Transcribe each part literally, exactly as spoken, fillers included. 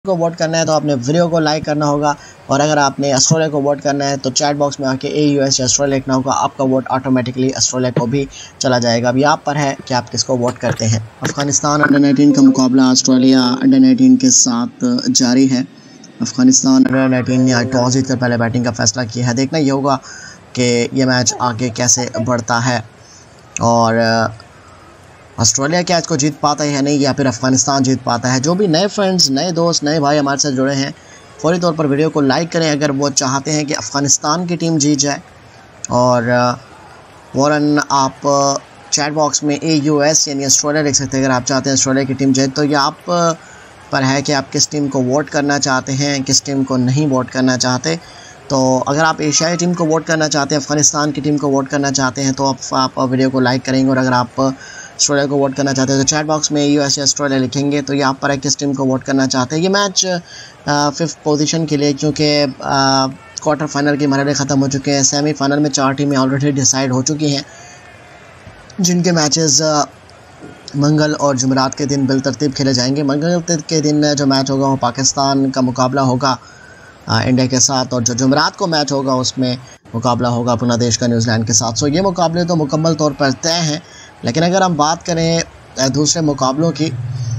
को वोट करना है तो आपने वीडियो को लाइक करना होगा, और अगर आपने ऑस्ट्रेलिया को वोट करना है तो चैट बॉक्स में आके ए यूएस या ऑस्ट्रेलिया लिखना होगा। आपका वोट ऑटोमेटिकली ऑस्ट्रेलिया को भी चला जाएगा। अब यहाँ पर है कि आप किसको वोट करते हैं। अफगानिस्तान अंडर नाइनटीन का मुकाबला ऑस्ट्रेलिया अंडर नाइनटीन के साथ जारी है। अफगानिस्तान अंडर नाइनटीन ने टॉस जीतकर पहले बैटिंग का फैसला किया है। देखना ये होगा कि ये मैच आगे कैसे बढ़ता है और ऑस्ट्रेलिया क्या इसको जीत पाता है या नहीं, या फिर अफगानिस्तान जीत पाता है। जो भी नए फ्रेंड्स, नए दोस्त, नए भाई हमारे साथ जुड़े हैं, फौरी तौर पर वीडियो को लाइक करें अगर वो चाहते हैं कि अफ़गानिस्तान की टीम जीत जाए। और फ़ौरन आप चैट बॉक्स में ए यू एस यानी ऑस्ट्रेलिया लिख सकते हैं अगर आप चाहते हैं ऑस्ट्रेलिया की टीम जीत। तो ये आप पर है कि आप किस टीम को वोट करना चाहते हैं, किस टीम को नहीं वोट करना चाहते। तो अगर आप एशियाई टीम को वोट करना चाहते हैं, अफ़गानिस्तान की टीम को वोट करना चाहते हैं, तो आप, आप वीडियो को लाइक करेंगे। और अगर आप ऑस्ट्रेलिया को वोट करना चाहते हैं तो चैट बॉक्स में यूएस या ऑस्ट्रेलिया लिखेंगे। तो यहाँ पर है किस टीम को वोट करना चाहते हैं। ये मैच फिफ्थ पोजीशन के लिए, क्योंकि क्वार्टर फाइनल के मरहले ख़त्म हो चुके हैं, सेमीफाइनल में चार टीमें ऑलरेडी डिसाइड हो चुकी हैं, जिनके मैचेस मंगल और जुमेरात के दिन बिलतरतीब खेले जाएंगे। मंगल के दिन जो मैच होगा वो पाकिस्तान का मुकाबला होगा इंडिया के साथ, और जो जुमेरात को मैच होगा उसमें मुकाबला होगा अपना देश का न्यूजीलैंड के साथ। सो ये मुकाबले तो मुकम्मल तौर पर तय हैं। लेकिन अगर हम बात करें दूसरे मुकाबलों की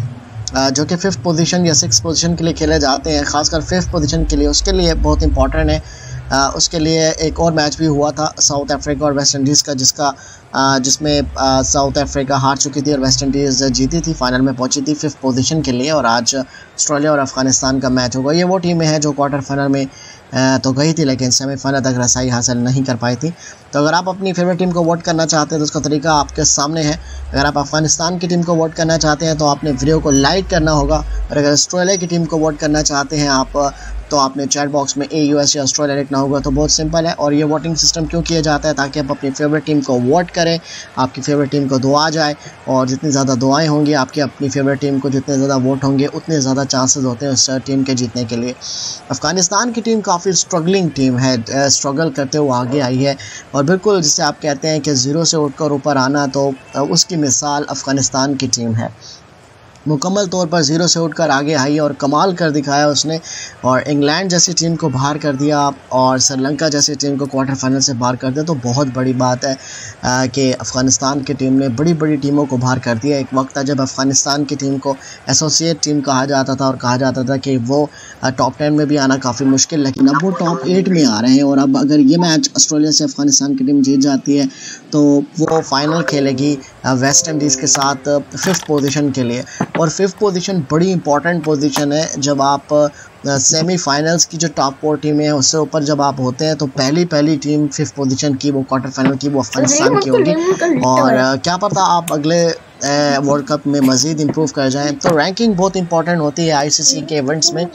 जो कि फिफ्थ पोजीशन या सिक्स पोजीशन के लिए खेले जाते हैं, ख़ासकर फिफ्थ पोजीशन के लिए, उसके लिए बहुत इंपॉर्टेंट है। उसके लिए एक और मैच भी हुआ था साउथ अफ्रीका और वेस्ट इंडीज़ का, जिसका जिसमें साउथ अफ्रीका हार चुकी थी और वेस्ट इंडीज़ जीती थी, फाइनल में पहुंची थी फिफ्थ पोजीशन के लिए। और आज ऑस्ट्रेलिया और अफ़गानिस्तान का मैच होगा। ये वो टीमें हैं जो क्वार्टर फाइनल में तो गई थी लेकिन सेमीफाइनल तक रसाई हासिल नहीं कर पाई थी। तो अगर आप अपनी फेवरेट टीम को वोट करना चाहते हैं तो उसका तरीका आपके सामने है। अगर आप अफ़गानिस्तान की टीम को वोट करना चाहते हैं तो आपने वीडियो को लाइक करना होगा, और अगर ऑस्ट्रेलिया की टीम को वोट करना चाहते हैं आप तो आपने चैट बॉक्स में ए यूएस या ऑस्ट्रेलिया लिखना होगा। तो बहुत सिंपल है। और ये वोटिंग सिस्टम क्यों किया जाता है, ताकि आप अपनी फेवरेट टीम को वोट करें, आपकी फेवरेट टीम को दुआ जाए, और जितनी ज़्यादा दुआएं होंगी आपकी अपनी फेवरेट टीम को, जितने ज़्यादा वोट होंगे उतने ज़्यादा चांसेस होते हैं उस टीम के जीतने के लिए। अफ़गानिस्तान की टीम काफ़ी स्ट्रगलिंग टीम है, स्ट्रगल करते हुए आगे आई है, और बिल्कुल जिसे आप कहते हैं कि ज़ीरो से उठकर ऊपर आना, तो उसकी मिसाल अफ़गानिस्तान की टीम है। मुकम्मल तौर पर ज़ीरो से उठकर आगे आई और कमाल कर दिखाया उसने, और इंग्लैंड जैसी टीम को बाहर कर दिया और श्रीलंका जैसी टीम को क्वार्टर फाइनल से बाहर कर दिया। तो बहुत बड़ी बात है आ, कि अफ़गानिस्तान की टीम ने बड़ी बड़ी टीमों को बाहर कर दिया। एक वक्त था जब अफ़गानिस्तान की टीम को एसोसिएट टीम कहा जाता था और कहा जाता था कि वो टॉप टेन में भी आना काफ़ी मुश्किल, लेकिन अब वो टॉप एट में आ रहे हैं। और अब अगर ये मैच ऑस्ट्रेलिया से अफ़गानिस्तान की टीम जीत जाती है तो वो फाइनल खेलेगी वेस्ट इंडीज़ के साथ फिफ्थ पोजीशन के लिए। और फिफ्थ पोजीशन बड़ी इंपॉर्टेंट पोजीशन है। जब आप सेमीफाइनल्स की जो टॉप फोर टीमें हैं उससे ऊपर जब आप होते हैं तो पहली पहली टीम फिफ्थ पोजीशन की, वो क्वार्टर फाइनल की, वो अफगानिस्तान की होगी। और क्या पता आप अगले वर्ल्ड कप में मज़ीद इम्प्रूव कर जाएं। तो रैंकिंग बहुत इंपॉर्टेंट होती है आईसीसी के इवेंट्स में।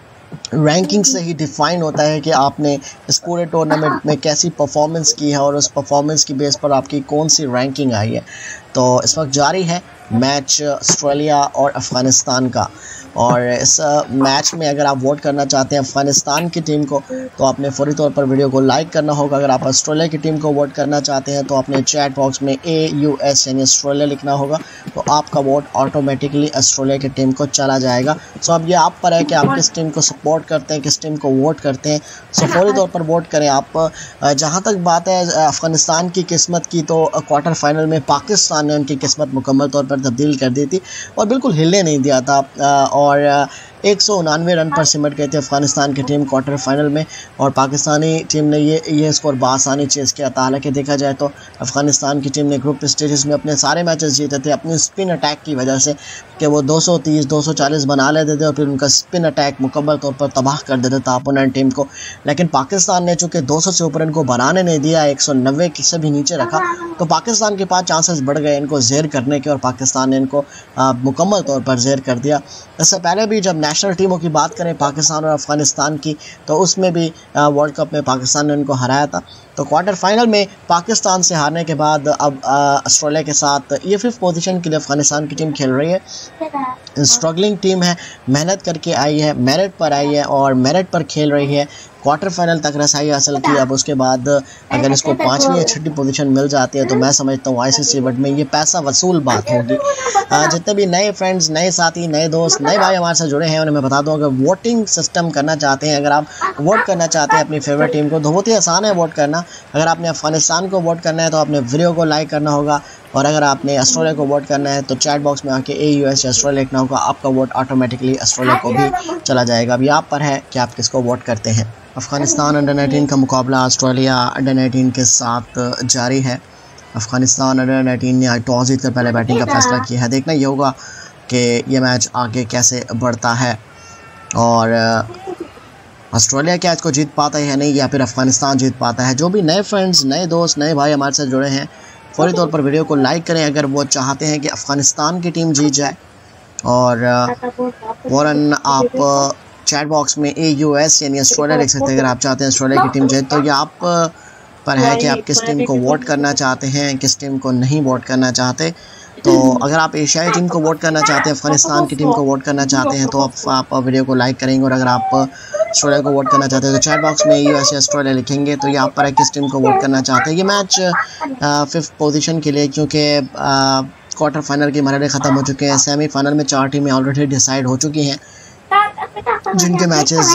रैंकिंग से ही डिफ़ाइन होता है कि आपने इस पूरे टूर्नामेंट में कैसी परफॉर्मेंस की है, और उस परफॉर्मेंस की बेस पर आपकी कौन सी रैंकिंग आई है। तो इस वक्त जारी है मैच ऑस्ट्रेलिया और अफ़गानिस्तान का, और इस मैच में अगर आप वोट करना चाहते हैं अफ़गानिस्तान की टीम को तो आपने फौरी तौर पर वीडियो को लाइक करना होगा। अगर आप ऑस्ट्रेलिया की टीम को वोट करना चाहते हैं तो आपने चैट बॉक्स में ए यू एस यानी ऑस्ट्रेलिया लिखना होगा। तो आपका वोट ऑटोमेटिकली ऑस्ट्रेलिया की टीम को चला जाएगा। सो अब ये आप पर है कि आप किस टीम को सपोर्ट करते हैं, किस टीम को वोट करते हैं। सो फौरी तौर पर वोट करें आप। जहाँ तक बात है अफ़गानिस्तान की किस्मत की, तो क्वार्टर फाइनल में पाकिस्तान ने उनकी किस्मत मुकम्मल तौर पर तब्दील कर दी थी और बिल्कुल हिलने नहीं दिया था, और एक सौ उनानवे रन पर सिमट गए थे अफ़गानिस्तान की टीम क्वार्टर फाइनल में, और पाकिस्तानी टीम ने ये ये स्कोर बासानी चेज़ किया था। हालांकि देखा जाए तो अफ़गानिस्तान की टीम ने ग्रुप स्टेजेस में अपने सारे मैचेस जीते थे अपनी स्पिन अटैक की वजह से, कि वो दो सौ तीस दो सौ चालीस बना लेते थे और फिर उनका स्पिन अटैक मुकम्मल तौर पर तबाह कर देता था अपोनेंट टीम को। लेकिन पाकिस्तान ने चूँकि दो सौ से ऊपर इनको बनाने नहीं दिया, एक सौ नब्बे से भी नीचे रखा, तो पाकिस्तान के पास चांसेस बढ़ गए इनको ज़ेर करने के, और पाकिस्तान ने इनको मुकम्मल तौर पर ज़ेर कर दिया। इससे पहले भी जब नेशनल टीमों की बात करें पाकिस्तान और अफ़गानिस्तान की, तो उसमें भी वर्ल्ड कप में पाकिस्तान ने उनको हराया था। तो क्वार्टर फाइनल में पाकिस्तान से हारने के बाद अब ऑस्ट्रेलिया के साथ ये फिफ्थ पोजीशन के लिए अफ़गानिस्तान की टीम खेल रही है। स्ट्रगलिंग टीम है, मेहनत करके आई है, मेरिट पर आई है और मेरिट पर खेल रही है। क्वार्टर फाइनल तक रसाई हासिल की। अब उसके बाद अगर इसको पाँचवीं या छठी पोजीशन मिल जाती है तो मैं समझता हूँ आईसीसी इवेंट में ये पैसा वसूल बात होगी। जितने भी नए फ्रेंड्स, नए साथी, नए दोस्त, नए भाई हमारे साथ जुड़े हैं उन्हें मैं बता दूँ, अगर वोटिंग सिस्टम करना चाहते हैं, अगर आप वोट करना चाहते हैं अपनी फेवरेट टीम को, तो बहुत ही आसान है वोट करना। अगर आपने अफगानिस्तान को वोट करना है तो आपने वीडियो को लाइक करना होगा, और अगर आपने ऑस्ट्रेलिया को वोट करना है तो चैट बॉक्स में आके ए यू एस या ऑस्ट्रेलिया लिखना होगा। आपका वोट ऑटोमेटिकली ऑस्ट्रेलिया को भी चला जाएगा। अब यहाँ पर है कि आप किसको वोट करते हैं। अफगानिस्तान अंडर नाइनटीन का मुकाबला ऑस्ट्रेलिया अंडर नाइनटीन के साथ जारी है। अफगानिस्तान अंडर नाइनटीन ने टॉस जीत कर पहले बैटिंग का फैसला किया है। देखना ये होगा कि ये मैच आगे कैसे बढ़ता है और ऑस्ट्रेलिया क्या इसको जीत पाता है या नहीं, या फिर अफगानिस्तान जीत पाता है। जो भी नए फ्रेंड्स, नए दोस्त, नए भाई हमारे साथ जुड़े हैं फौरी तौर पर वीडियो को लाइक करें अगर वो चाहते हैं कि अफगानिस्तान की टीम जीत जाए, और फ़ौरन आप चैट बॉक्स में ए यू एस यानी ऑस्ट्रेलिया लिख सकते हैं अगर आप चाहते हैं ऑस्ट्रेलिया की टीम जीत। तो ये आप पर है कि आप किस टीम को वोट करना चाहते हैं, किस टीम को नहीं वोट करना चाहते। तो अगर आप एशियाई टीम को वोट करना चाहते हैं, अफगानिस्तान की टीम को वोट करना चाहते हैं, तो आप, आप वीडियो को लाइक करेंगे, और अगर आप ऑस्ट्रेलिया को वोट करना चाहते हैं तो चैट बॉक्स में यू एस ऑस्ट्रेलिया लिखेंगे। तो ये आप पर है किस टीम को वोट करना चाहते हैं। ये मैच फिफ्थ पोजीशन के लिए, क्योंकि क्वार्टर फाइनल के मरहले ख़त्म हो चुके हैं, सेमीफाइनल में चार टीमें ऑलरेडी डिसाइड हो चुकी हैं, जिनके मैचेस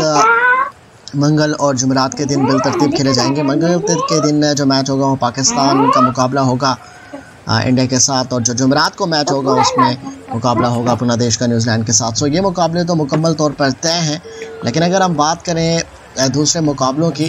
मंगल और जुमेरात के दिन बिलतरतीब खेले जाएंगे। मंगल के दिन जो मैच होगा वो पाकिस्तान का मुकाबला होगा इंडिया के साथ, और जो जुमेरात को मैच होगा उसमें मुकाबला होगा अपना देश का न्यूजीलैंड के साथ। सो ये मुकाबले तो मुकम्मल तौर पर तय हैं। लेकिन अगर हम बात करें दूसरे मुकाबलों की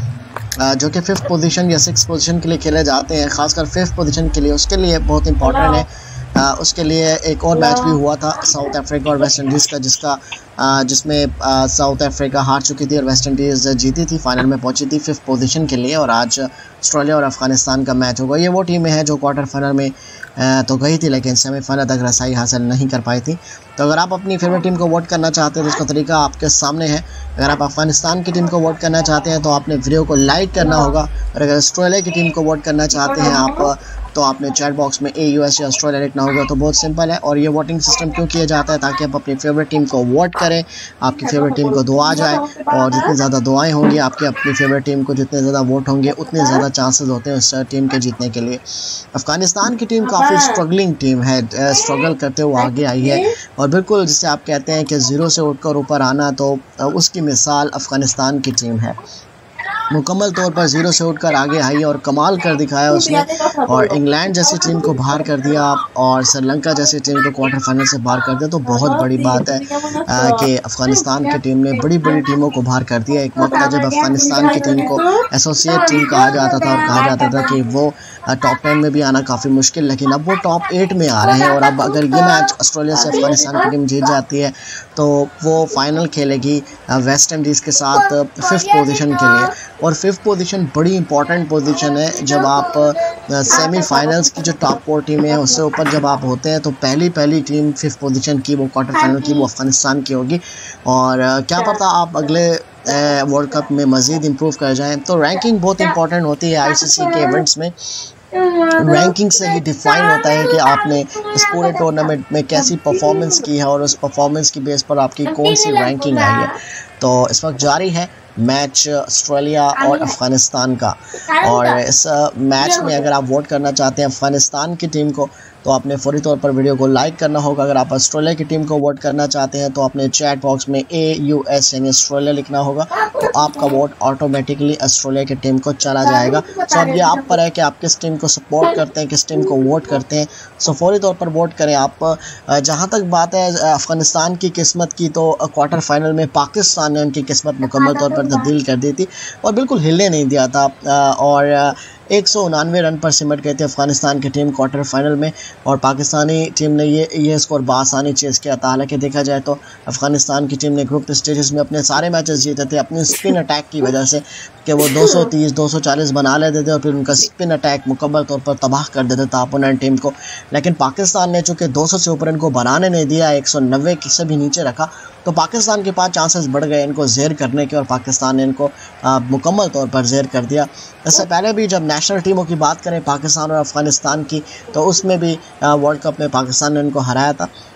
जो कि फिफ्थ पोजीशन या सिक्स पोजीशन के लिए खेले जाते हैं, ख़ासकर फिफ्थ पोजीशन के लिए, उसके लिए बहुत इंपॉर्टेंट है। आ, उसके लिए एक और मैच भी हुआ था साउथ अफ्रीका और वेस्ट इंडीज़ का, जिसका आ, जिसमें आ, साउथ अफ्रीका हार चुकी थी और वेस्ट इंडीज़ जीती थी, फाइनल में पहुंची थी फिफ्थ पोजीशन के लिए। और आज ऑस्ट्रेलिया और अफगानिस्तान का मैच होगा। ये वो टीमें हैं जो क्वार्टर फाइनल में आ, तो गई थी लेकिन सेमीफाइनल तक रसाई हासिल नहीं कर पाई थी। तो अगर आप अपनी फेवरेट टीम को वोट करना चाहते हैं तो उसका तरीका आपके सामने है। अगर आप अफगानिस्तान की टीम को वोट करना चाहते हैं तो आपने वीडियो को लाइक करना होगा, और अगर ऑस्ट्रेलिया की टीम को वोट करना चाहते हैं आप तो आपने चैट बॉक्स में ए यू एस या ऑस्ट्रेलिया लिखना होगा। तो बहुत सिंपल है। और ये वोटिंग सिस्टम क्यों किया जाता है, ताकि आप अपनी फेवरेट टीम को वोट करें, आपकी फेवरेट टीम को दुआ जाए, और जितनी ज़्यादा दुआएं होंगी आपकी अपनी फेवरेट टीम को, जितने ज़्यादा वोट होंगे उतने ज़्यादा चांसेस होते हैं उस टीम के जीतने के लिए। अफगानिस्तान की टीम काफ़ी स्ट्रगलिंग टीम है, स्ट्रगल करते हुए आगे आई है, और बिल्कुल जिसे आप कहते हैं कि ज़ीरो से उठकर ऊपर आना, तो उसकी मिसाल अफगानिस्तान की टीम है। मुकम्मल तौर पर ज़ीरो से उठकर आगे आई और कमाल कर दिखाया उसने, और इंग्लैंड जैसी टीम को बाहर कर दिया और श्रीलंका जैसी टीम को क्वार्टर फाइनल से बाहर कर दिया। तो बहुत बड़ी बात है कि अफगानिस्तान की टीम ने बड़ी बड़ी टीमों को बाहर कर दिया। एक वक्त था जब अफगानिस्तान की टीम को एसोसिएट टीम कहा जाता था और कहा जाता था कि वो टॉप टेन में भी आना काफ़ी मुश्किल, लेकिन अब वो टॉप एट में आ रहे हैं। और अब अगर ये मैच ऑस्ट्रेलिया से अफगानिस्तान की टीम जीत जाती है तो वो फाइनल खेलेगी वेस्ट इंडीज़ के साथ फिफ्थ पोजीशन के लिए। और फिफ्थ पोजीशन बड़ी इंपॉर्टेंट पोजीशन है। जब आप सेमीफाइनल्स की जो टॉप फोर टीमें हैं उससे ऊपर जब आप होते हैं तो पहली पहली टीम फिफ्थ पोजीशन की, वो क्वार्टर फाइनल की, वो अफगानिस्तान की होगी। और क्या पता आप अगले वर्ल्ड कप में मज़ीद इम्प्रूव कर जाएं। तो रैंकिंग बहुत इंपॉर्टेंट होती है आईसीसी के इवेंट्स में। रैंकिंग से ही डिफाइन होता है कि आपने इस पूरे टूर्नामेंट में कैसी परफॉर्मेंस की है, और उस परफॉर्मेंस की बेस पर आपकी कौन सी रैंकिंग आई है। तो इस वक्त जारी है मैच ऑस्ट्रेलिया और अफ़गानिस्तान का, और इस मैच में अगर आप वोट करना चाहते हैं अफ़गानिस्तान की टीम को तो आपने फौरी तौर पर वीडियो को लाइक करना होगा। अगर आप ऑस्ट्रेलिया की टीम को वोट करना चाहते हैं तो आपने चैट बॉक्स में ए यू एस यानी ऑस्ट्रेलिया लिखना होगा, तो आपका वोट ऑटोमेटिकली ऑस्ट्रेलिया की टीम को चला जाएगा। सो अब ये आप पर है कि आप किस टीम को सपोर्ट करते हैं, किस टीम को वोट करते हैं। सो फौरी तौर पर वोट करें आप। जहाँ तक बात है अफ़गानिस्तान की किस्मत की, तो क्वार्टर फाइनल में पाकिस्तान ने उनकी किस्मत मुकम्मल तौर पर तब्दील कर दी थी और बिल्कुल हिलने नहीं दिया था, और एक सौ उनानवे रन पर सिमट गई थी अफगानिस्तान की टीम क्वार्टर फाइनल में, और पाकिस्तानी टीम ने ये ये स्कोर बासानी चेज़ किया था। हालांकि देखा जाए तो अफगानिस्तान की टीम ने ग्रुप स्टेजेस में अपने सारे मैचेस जीते थे अपनी स्पिन अटैक की वजह से, कि वो दो सौ तीस दो सौ चालीस बना लेते थे और फिर उनका स्पिन अटैक मुकम्मल तौर पर तबाह कर देता था अपोनेंट टीम को। लेकिन पाकिस्तान ने चूँकि दो सौ से ऊपर इनको बनाने नहीं दिया, एक सौ नब्बे से भी नीचे रखा, तो पाकिस्तान के पास चांसेस बढ़ गए इनको ज़ेर करने के, और पाकिस्तान ने इनको मुकम्मल तौर पर ज़ेर कर दिया। इससे पहले भी जब नेशनल टीमों की बात करें पाकिस्तान और अफ़गानिस्तान की, तो उसमें भी वर्ल्ड कप में पाकिस्तान ने इनको हराया था।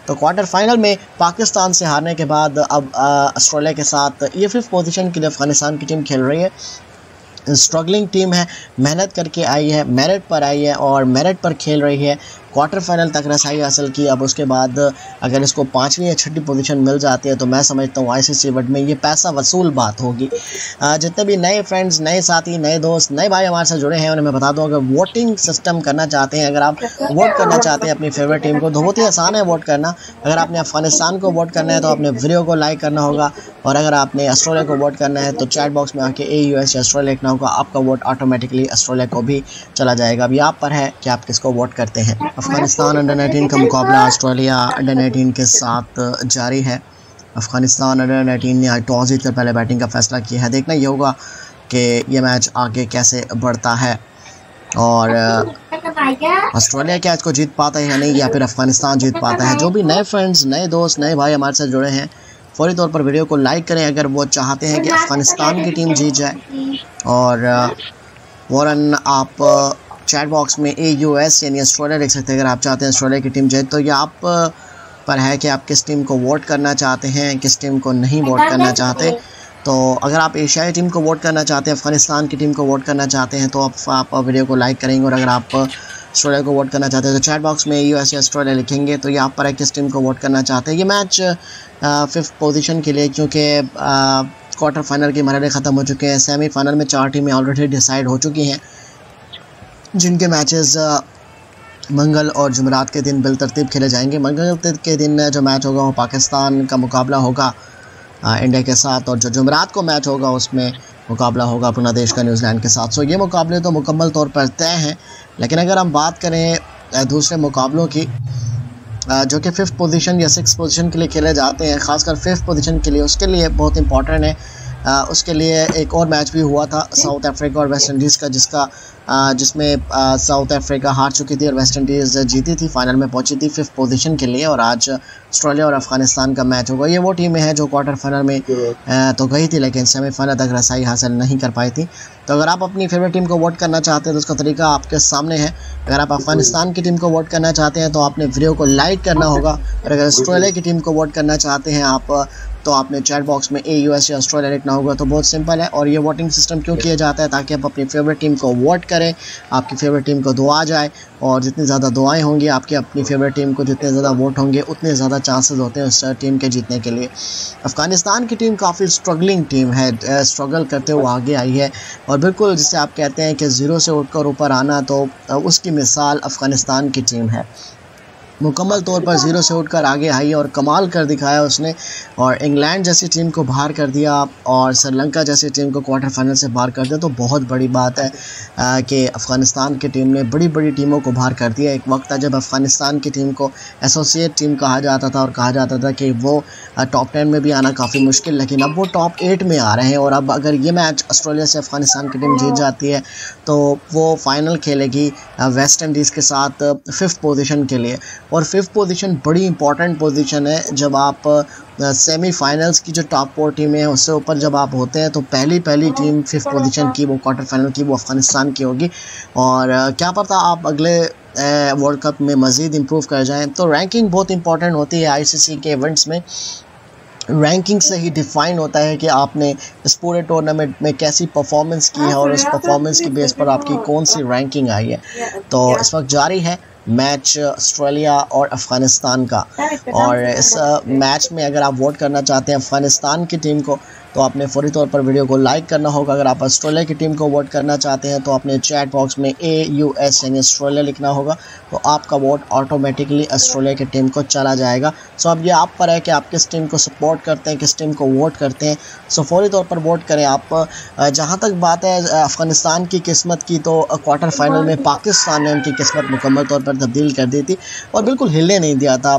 तो क्वार्टर फाइनल में पाकिस्तान से हारने के बाद अब ऑस्ट्रेलिया के साथ ये फिफ्थ पोजीशन के लिए अफगानिस्तान की टीम खेल रही है। स्ट्रगलिंग टीम है, मेहनत करके आई है, मेरिट पर आई है और मेरिट पर खेल रही है। क्वार्टर फाइनल तक रसाई हासिल की। अब उसके बाद अगर इसको पाँचवीं या छठी पोजीशन मिल जाती है तो मैं समझता हूँ आईसीसी वर्ल्ड में ये पैसा वसूल बात होगी। जितने भी नए फ्रेंड्स, नए साथी, नए दोस्त, नए भाई हमारे साथ जुड़े हैं उन्हें मैं बता दूँ, अगर वोटिंग सिस्टम करना चाहते हैं, अगर आप वोट करना चाहते हैं अपनी फेवरेट टीम को तो बहुत ही आसान है वोट करना। अगर आपने अफगानिस्तान को वोट करना है तो आपने वीडियो को लाइक करना होगा, और अगर आपने ऑस्ट्रेलिया को वोट करना है तो चैट बॉक्स में आके ए यू एस या ऑस्ट्रेलिया लिखना होगा। आपका वोट ऑटोमेटिकली ऑस्ट्रेलिया को भी चला जाएगा। अभी आप पर है कि आप किसको वोट करते हैं। अफगानिस्तान अंडर नाइनटीन का मुकाबला ऑस्ट्रेलिया अंडर नाइनटीन के साथ जारी है। अफगानिस्तान अंडर नाइनटीन ने आज टॉस जीतकर पहले बैटिंग का फैसला किया है। देखना ये होगा कि ये मैच आगे कैसे बढ़ता है और ऑस्ट्रेलिया क्या इसको जीत पाता है या नहीं, या फिर अफगानिस्तान जीत पाता है। जो भी नए फ्रेंड्स, नए दोस्त, नए भाई हमारे साथ जुड़े हैं फौरी तौर पर वीडियो को लाइक करें अगर वो चाहते हैं कि अफगानिस्तान की टीम जीत जाए, और फ़ौरन आप चैट बॉक्स में ए यू एस यानी ऑस्ट्रेलिया लिख सकते हैं अगर आप चाहते हैं ऑस्ट्रेलिया की टीम जीत। तो ये आप पर है कि आप किस टीम को वोट करना चाहते हैं, किस टीम को नहीं वोट करना चाहते। तो अगर आप एशियाई टीम को वोट करना चाहते हैं, अफगानिस्तान की टीम को वोट करना चाहते हैं तो आप, आप वीडियो को लाइक करेंगे, और अगर आप ऑस्ट्रेलिया को वोट करना चाहते हैं तो चैट बॉक्स में ए यू एस या ऑस्ट्रेलिया लिखेंगे। तो ये आप पर है किस टीम को वोट करना चाहते हैं। ये मैच फिफ्थ पोजीशन के लिए, क्योंकि क्वार्टर फाइनल के मरहले ख़त्म हो चुके हैं, सेमीफाइनल में चार टीमें ऑलरेडी डिसाइड हो चुकी हैं जिनके मैचेस मंगल और जुमेरात के दिन बिलतरतीब खेले जाएंगे। मंगल के दिन जो मैच होगा वो पाकिस्तान का मुकाबला होगा इंडिया के साथ, और जो जुमेरात को मैच होगा उसमें मुकाबला होगा अपना देश का न्यूजीलैंड के साथ। सो ये मुकाबले तो मुकम्मल तौर पर तय हैं, लेकिन अगर हम बात करें दूसरे मुकाबलों की जो कि फिफ्थ पोजीशन या सिक्स पोजीशन के लिए खेले जाते हैं, ख़ासकर फिफ्थ पोजीशन के लिए, उसके लिए बहुत इंपॉर्टेंट है। आ, उसके लिए एक और मैच भी हुआ था साउथ अफ्रीका और वेस्ट इंडीज़ का, जिसका आ, जिसमें साउथ अफ्रीका हार चुकी थी और वेस्ट इंडीज़ जीती थी, फाइनल में पहुंची थी फिफ्थ पोजीशन के लिए। और आज ऑस्ट्रेलिया और अफगानिस्तान का मैच होगा। ये वो टीमें हैं जो क्वार्टर फाइनल में आ, तो गई थी लेकिन सेमीफाइनल तक रसाई हासिल नहीं कर पाई थी। तो अगर आप अपनी फेवरेट टीम को वोट करना चाहते हैं तो उसका तरीका आपके सामने है। अगर आप अफगानिस्तान की टीम को वोट करना चाहते हैं तो आपने वीडियो को लाइक करना होगा, और अगर ऑस्ट्रेलिया की टीम को वोट करना चाहते हैं आप तो आपने चैट बॉक्स में ए यू एस या ऑस्ट्रेलिया लिखना होगा। तो बहुत सिंपल है। और ये वोटिंग सिस्टम क्यों किया जाता है, ताकि आप अपनी फेवरेट टीम को वोट करें, आपकी फेवरेट टीम को दुआ जाए, और जितनी ज़्यादा दुआएं होंगी आपकी अपनी फेवरेट टीम को, जितने ज़्यादा वोट होंगे उतने ज़्यादा चांसेस होते हैं उस टीम के जीतने के लिए। अफ़गानिस्तान की टीम काफ़ी स्ट्रगलिंग टीम है, स्ट्रगल करते हुए आगे आई है, और बिल्कुल जिसे आप कहते हैं कि ज़ीरो से उठकर ऊपर आना, तो उसकी मिसाल अफ़गानिस्तान की टीम है। मुकम्मल तौर पर ज़ीरो से उठकर आगे आई और कमाल कर दिखाया उसने, और इंग्लैंड जैसी टीम को बाहर कर दिया और श्रीलंका जैसी टीम को क्वार्टर फाइनल से बाहर कर दिया। तो बहुत बड़ी बात है आ, कि अफ़गानिस्तान की टीम ने बड़ी बड़ी टीमों को बाहर कर दिया। एक वक्त था जब अफ़गानिस्तान की टीम को एसोसिएट टीम कहा जाता था और कहा जाता था कि वो टॉप टेन में भी आना काफ़ी मुश्किल, लेकिन अब वो टॉप एट में आ रहे हैं। और अब अगर ये मैच ऑस्ट्रेलिया से अफ़गानिस्तान की टीम जीत जाती है तो वो फाइनल खेलेगी वेस्ट इंडीज़ के साथ फिफ्थ पोजीशन के लिए। और फिफ्थ पोजीशन बड़ी इंपॉर्टेंट पोजीशन है। जब आप सेमीफाइनल्स की जो टॉप फोर टीमें हैं उससे ऊपर जब आप होते हैं तो पहली पहली टीम फिफ्थ पोजीशन की, वो क्वार्टर फाइनल की, वो अफ़गानिस्तान की होगी। और क्या पता आप अगले वर्ल्ड कप में मज़ीद इम्प्रूव कर जाएं। तो रैंकिंग बहुत इंपॉर्टेंट होती है आईसीसी के इवेंट्स में। रैंकिंग से ही डिफ़ाइन होता है कि आपने इस पूरे टूर्नामेंट में कैसी परफॉर्मेंस की है और उस परफॉर्मेंस की बेस पर आपकी कौन सी रैंकिंग आई है। तो इस वक्त जारी है मैच ऑस्ट्रेलिया और अफ़गानिस्तान का, और इस मैच में अगर आप वोट करना चाहते हैं अफ़गानिस्तान की टीम को तो आपने फौरी तौर पर वीडियो को लाइक करना होगा। अगर आप ऑस्ट्रेलिया की टीम को वोट करना चाहते हैं तो आपने चैट बॉक्स में ए यू एस यानी ऑस्ट्रेलिया लिखना होगा, तो आपका वोट ऑटोमेटिकली ऑस्ट्रेलिया की टीम को चला जाएगा। सो अब ये आप पर है कि आप किस टीम को सपोर्ट करते हैं, किस टीम को वोट करते हैं। सो फौरी तौर पर वोट करें आप। जहाँ तक बात है अफ़गानिस्तान की किस्मत की, तो क्वार्टर फाइनल में पाकिस्तान ने उनकी किस्मत मुकम्मल तौर पर तब्दील कर दी थी और बिल्कुल हिलने नहीं दिया था,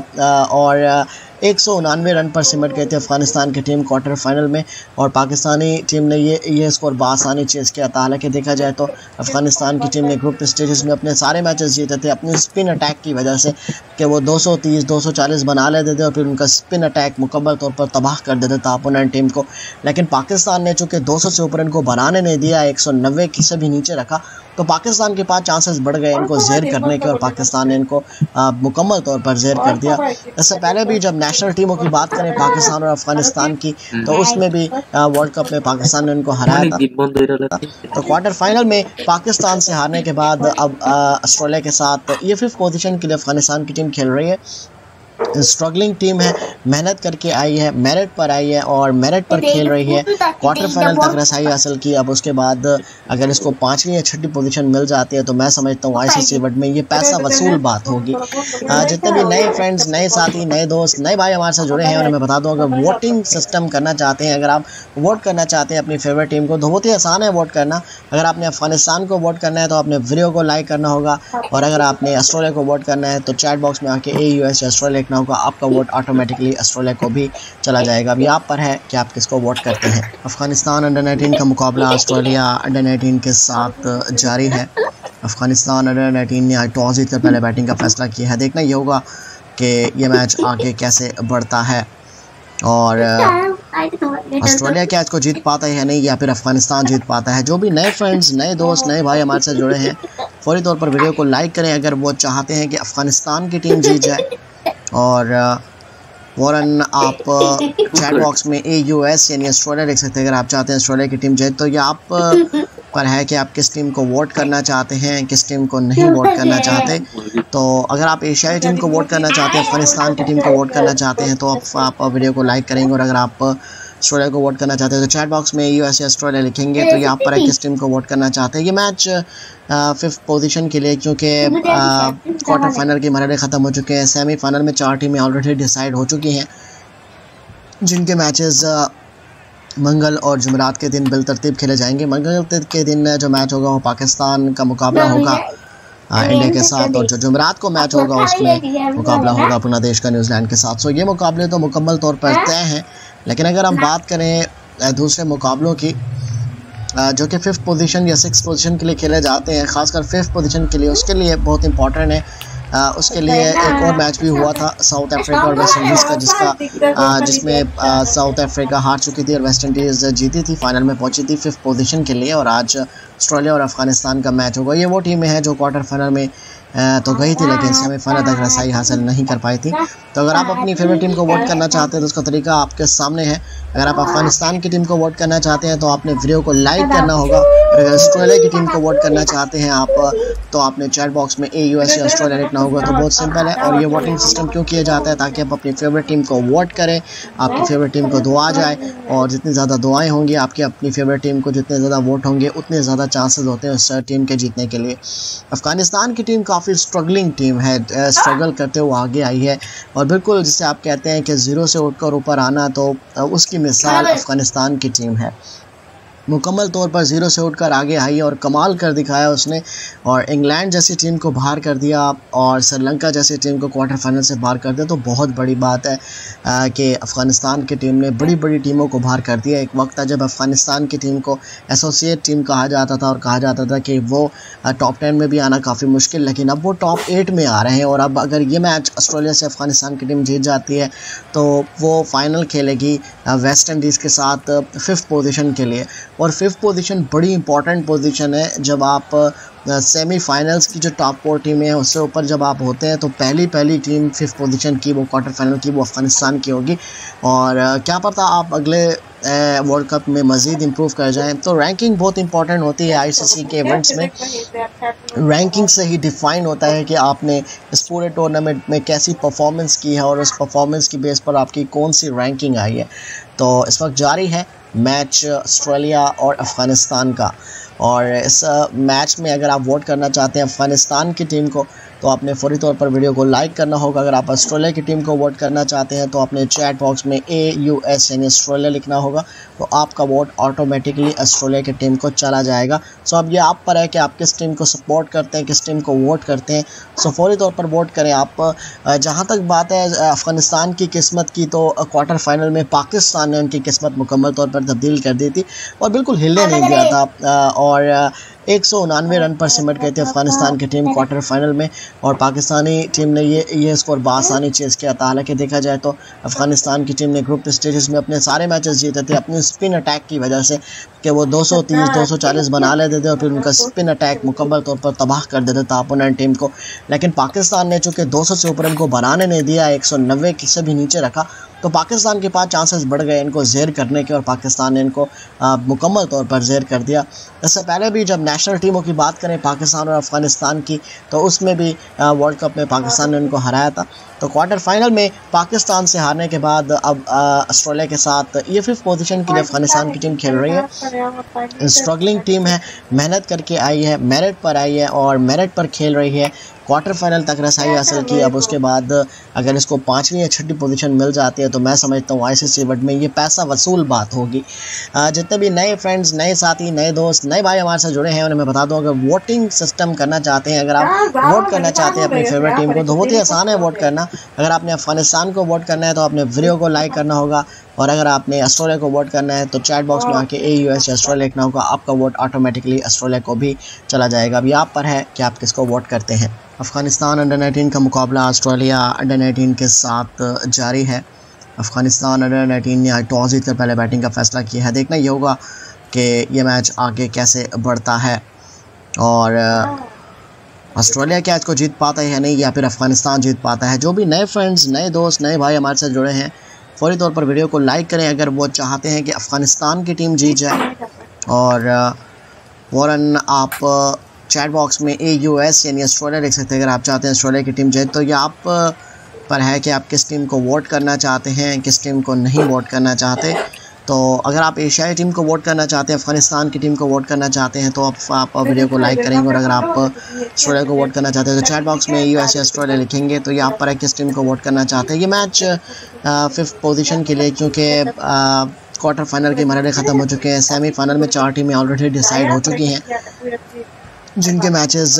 और एक सौ उनानवे रन पर सिमट गए थे अफ़गानिस्तान की टीम क्वार्टर फाइनल में, और पाकिस्तानी टीम ने ये ये स्कोर बासानी चेज़ किया था। हालांकि देखा जाए तो अफ़गानिस्तान की टीम ने ग्रुप स्टेजेस में अपने सारे मैचेस जीते थे अपनी स्पिन अटैक की वजह से, कि वो दो सौ तीस दो सौ चालीस बना लेते थे और फिर उनका स्पिन अटैक मुकम्मल तौर पर तबाह कर देता था अपोनेंट टीम को। लेकिन पाकिस्तान ने चूँकि दो सौ से ऊपर इनको बनाने नहीं दिया, एक सौ नब्बे की से भी नीचे रखा, तो पाकिस्तान के पास चांसेस बढ़ गए इनको ज़ेर करने के, और पाकिस्तान ने इनको मुकम्मल तौर पर ज़ेर कर दिया। इससे पहले भी जब नेशनल टीमों की बात करें पाकिस्तान और अफगानिस्तान की, तो उसमें भी वर्ल्ड कप में पाकिस्तान ने उनको हराया था। तो क्वार्टर फाइनल में पाकिस्तान से हारने के बाद अब ऑस्ट्रेलिया के साथ ये फिफ्थ पोजीशन के लिए अफगानिस्तान की टीम खेल रही है। स्ट्रगलिंग टीम है, मेहनत करके आई है, मेरिट पर आई है और मेरिट पर खेल रही है। क्वार्टर फाइनल तक रसाई हासिल की। अब उसके बाद अगर इसको पाँचवीं या छठी पोजीशन मिल जाती है तो मैं समझता हूँ आईसीसी वर्ल्ड में ये पैसा वसूल बात होगी। जितने भी नए फ्रेंड्स, नए साथी, नए दोस्त, नए भाई हमारे साथ जुड़े हैं उन्हें मैं बता दूँ, अगर वोटिंग सिस्टम करना चाहते हैं, अगर आप वोट करना चाहते हैं अपनी फेवरेट टीम को, तो बहुत ही आसान है वोट करना। अगर आपने अफगानिस्तान को वोट करना है तो आपने वीडियो को लाइक करना होगा, और अगर आपने ऑस्ट्रेलिया को वोट करना है तो चैट बॉक्स में आके ए यूएस ऑस्ट्रेलिया लिखना होगा। आपका वोट ऑटोमेटिकली ऑस्ट्रेलिया को भी चला जाएगा। अब यहाँ पर है कि आप किसको वोट करते हैं। अफगानिस्तान अंडर नाइनटीन का मुकाबला ऑस्ट्रेलिया अंडर नाइनटीन के साथ जारी है। अफगानिस्तान अंडर नाइनटीन ने आज टॉस जीतकर पहले बैटिंग का फैसला किया है। देखना ये होगा कि ये मैच आगे कैसे बढ़ता है और ऑस्ट्रेलिया क्या इसको जीत पाता है या नहीं, या फिर अफगानिस्तान जीत पाता है। जो भी नए फ्रेंड्स, नए दोस्त, नए भाई हमारे साथ जुड़े हैं फौरी तौर पर वीडियो को लाइक करें अगर वो चाहते हैं कि अफगानिस्तान की टीम जीत जाए, और फ़ौरन आप चैट बॉक्स में ए यू एस यानी ऑस्ट्रेलिया लिख सकते हैं अगर आप चाहते हैं ऑस्ट्रेलिया की टीम जीत। तो ये आप पर है कि आप किस टीम को वोट करना चाहते हैं, किस टीम को नहीं वोट करना चाहते। तो अगर आप एशियाई टीम को वोट करना चाहते हैं, अफगानिस्तान की टीम को वोट करना चाहते हैं, तो आप, आप वीडियो को लाइक करेंगे, और अगर आप ऑस्ट्रेलिया को वोट करना चाहते हैं तो चैट बॉक्स में यूएसए ऑस्ट्रेलिया लिखेंगे। तो यहाँ पर है किस टीम को वोट करना चाहते हैं। ये मैच फिफ्थ पोजीशन के लिए, क्योंकि क्वार्टर फाइनल के मरहले ख़त्म हो चुके हैं, सेमीफाइनल में चार टीमें ऑलरेडी डिसाइड हो चुकी हैं, जिनके मैचेस मंगल और जुमेरात के दिन बिलतरतीब खेले जाएंगे। मंगल के दिन जो मैच होगा वो पाकिस्तान का मुकाबला होगा इंडिया के साथ, और जो जुमेरात को मैच होगा उसमें मुकाबला होगा अपना देश का न्यूजीलैंड के साथ। सो ये मुकाबले तो मुकम्मल तौर पर तय हैं। लेकिन अगर हम बात करें दूसरे मुकाबलों की जो कि फिफ्थ पोजीशन या सिक्स पोजीशन के लिए खेले जाते हैं, ख़ासकर फिफ्थ पोजीशन के लिए, उसके लिए बहुत इंपॉर्टेंट है। आ, उसके लिए एक और मैच भी हुआ था साउथ अफ्रीका और वेस्ट इंडीज़ का, जिसका जिसमें साउथ अफ्रीका हार चुकी थी और वेस्ट इंडीज़ जीती थी, फाइनल में पहुंची थी फिफ्थ पोजीशन के लिए। और आज ऑस्ट्रेलिया और अफगानिस्तान का मैच होगा। ये वो टीमें हैं जो क्वार्टर फाइनल में तो गई थी लेकिन सेमीफाइनल तक रसाई हासिल नहीं कर पाई थी। तो अगर आप अपनी फेवरेट टीम को वोट करना चाहते हैं तो उसका तरीका आपके सामने है। अगर आप अफगानिस्तान की टीम को वोट करना चाहते हैं तो आपने वीडियो को लाइक करना होगा, और अगर ऑस्ट्रेलिया की टीम को वोट करना चाहते हैं आप तो आपने चैट बॉक्स में ए यूएसए ऑस्ट्रेलिया लिखना होगा। तो बहुत सिंपल है। और ये वोटिंग सिस्टम क्यों किया जाता है, ताकि आप अपनी फेवरेट टीम को वोट करें, आपकी फेवरेट टीम को दुआ जाए, और जितनी ज़्यादा दुआएं होंगी आपकी अपनी फेवरेट टीम को, जितने ज़्यादा वोट होंगे उतने ज़्यादा चांसेस होते हैं उस टीम के जीतने के लिए। अफगानिस्तान की टीम काफ़ी स्ट्रगलिंग टीम है, स्ट्रगल करते हुए आगे आई है, और बिल्कुल जिसे आप कहते हैं कि ज़ीरो से उठकर ऊपर आना, तो उसकी मिसाल अफगानिस्तान की टीम है। मुकम्मल तौर पर ज़ीरो से उठकर आगे आई और कमाल कर दिखाया उसने, और इंग्लैंड जैसी टीम को बाहर कर दिया और श्रीलंका जैसी टीम को क्वार्टर फाइनल से बाहर कर दिया। तो बहुत बड़ी बात है कि अफ़गानिस्तान की टीम ने बड़ी बड़ी टीमों को बाहर कर दिया। एक वक्त था जब अफ़गानिस्तान की टीम को एसोसिएट टीम कहा जाता था और कहा जाता था कि वो टॉप टेन में भी आना काफ़ी मुश्किल, लेकिन अब वो टॉप एट में आ रहे हैं। और अब अगर ये मैच ऑस्ट्रेलिया से अफ़गानिस्तान की टीम जीत जाती है तो वो फाइनल खेलेगी वेस्ट इंडीज़ के साथ फिफ्थ पोजीशन के लिए। और फिफ्थ पोजीशन बड़ी इंपॉर्टेंट पोजीशन है। जब आप सेमीफाइनल्स की जो टॉप फोर टीमें हैं उससे ऊपर जब आप होते हैं तो पहली पहली टीम फिफ्थ पोजीशन की, वो क्वार्टर फाइनल की, वो अफ़गानिस्तान की होगी। और क्या पता आप अगले वर्ल्ड कप में मज़ीद इम्प्रूव कर जाएं। तो रैंकिंग बहुत इंपॉर्टेंट होती है आईसीसी के इवेंट्स में। रैंकिंग से ही डिफ़ाइन होता है कि आपने इस पूरे टूर्नामेंट में कैसी परफॉर्मेंस की है और उस परफॉर्मेंस की बेस पर आपकी कौन सी रैंकिंग आई है। तो इस वक्त जारी है मैच ऑस्ट्रेलिया और अफ़गानिस्तान का, और इस मैच में अगर आप वोट करना चाहते हैं अफ़गानिस्तान की टीम को तो आपने फौरी तौर पर वीडियो को लाइक करना होगा। अगर आप ऑस्ट्रेलिया की टीम को वोट करना चाहते हैं तो आपने चैट बॉक्स में ए यू एस यानी ऑस्ट्रेलिया लिखना होगा, तो आपका वोट ऑटोमेटिकली ऑस्ट्रेलिया की टीम को चला जाएगा। सो अब ये आप पर है कि आप किस टीम को सपोर्ट करते हैं, किस टीम को वोट करते हैं। सो फौरी तौर पर वोट करें आप। जहाँ तक बात है अफ़गानिस्तान की किस्मत की, तो क्वार्टर फाइनल में पाकिस्तान ने उनकी किस्मत मुकम्मल तौर पर तब्दील कर दी थी और बिल्कुल हिलने नहीं दिया था। और एक सौ उनानवे रन पर सिमट गई थी अफगानिस्तान की टीम क्वार्टर फाइनल में, और पाकिस्तानी टीम ने ये ये स्कोर बासानी चेज़ किया था। हालांकि देखा जाए तो अफगानिस्तान की टीम ने ग्रुप स्टेजेस में अपने सारे मैचेस जीते थे अपनी स्पिन अटैक की वजह से, कि वो दो सौ तीस दो सौ चालीस बना लेते थे और फिर उनका स्पिन अटैक मुकम्मल तौर पर तबाह कर देता था अपोनेंट टीम को। लेकिन पाकिस्तान ने चूँकि दो सौ से ऊपर इनको बनाने नहीं दिया, एक सौ नब्बे से भी नीचे रखा, तो पाकिस्तान के पास चांसेस बढ़ गए इनको ज़ेर करने के, और पाकिस्तान ने इनको मुकम्मल तौर पर ज़ेर कर दिया। इससे पहले भी जब नेशनल टीमों की बात करें पाकिस्तान और अफ़गानिस्तान की, तो उसमें भी वर्ल्ड कप में पाकिस्तान ने उनको हराया था। तो क्वार्टर फाइनल में पाकिस्तान से हारने के बाद अब ऑस्ट्रेलिया के साथ ये फिफ्थ पोजीशन के लिए अफ़गानिस्तान की टीम खेल रही है। स्ट्रगलिंग टीम है, मेहनत करके आई है, मेरिट पर आई है और मेरिट पर खेल रही है। क्वार्टर फाइनल तक रसाई हासिल की। अब उसके बाद अगर इसको पाँचवीं या छठी पोजीशन मिल जाती है तो मैं समझता हूँ आईसीसी वर्ल्ड में ये पैसा वसूल बात होगी। जितने भी नए फ्रेंड्स, नए साथी, नए दोस्त, नए भाई हमारे साथ जुड़े हैं उन्हें मैं बता दूँ, अगर वोटिंग सिस्टम करना चाहते हैं, अगर आप वोट करना चाहते हैं अपनी फेवरेट टीम को, तो बहुत ही आसान है वोट करना। अगर आपने अफगानिस्तान को वोट करना है तो आपने वीडियो को लाइक करना होगा, और अगर आपने ऑस्ट्रेलिया को वोट करना है तो चैट बॉक्स में आके ए यू एस या ऑस्ट्रेलिया लिखना होगा, आपका वोट ऑटोमेटिकली ऑस्ट्रेलिया को भी चला जाएगा। अभी आप पर है कि आप किसको वोट करते हैं। अफ़गानिस्तान अंडर नाइनटीन का मुकाबला ऑस्ट्रेलिया अंडर नाइनटीन के साथ जारी है। अफ़गानिस्तान अंडर नाइनटीन ने टॉस जीतकर पहले बैटिंग का फैसला किया है। देखना ये होगा कि ये मैच आगे कैसे बढ़ता है और ऑस्ट्रेलिया क्या इसको जीत पाता है या नहीं, या फिर अफ़गानिस्तान जीत पाता है। जो भी नए फ्रेंड्स, नए दोस्त, नए भाई हमारे साथ जुड़े हैं, फौरी तौर पर वीडियो को लाइक करें अगर वो चाहते हैं कि अफ़गानिस्तान की टीम जीत जाए, और फ़ौरन आप चैट बॉक्स में ए यू एस यानी ऑस्ट्रेलिया लिख सकते हैं अगर आप चाहते हैं ऑस्ट्रेलिया की टीम जीत। तो ये आप पर है कि आप किस टीम को वोट करना चाहते हैं, किस टीम को नहीं वोट करना चाहते। तो अगर आप एशियाई टीम को वोट करना चाहते हैं, अफ़गानिस्तान की टीम को वोट करना चाहते हैं, तो आप, आप वीडियो को लाइक करेंगे, और अगर आप ऑस्ट्रेलिया को वोट करना चाहते हैं तो चैट बॉक्स में यू एस या ऑस्ट्रेलिया लिखेंगे। तो ये आप पर है किस टीम को वोट करना चाहते हैं। ये मैच फिफ्थ पोजीशन के लिए, क्योंकि क्वार्टर फाइनल के मरहले ख़त्म हो चुके हैं, सेमीफाइनल में चार टीमें ऑलरेडी डिसाइड हो चुकी हैं, जिनके मैचेस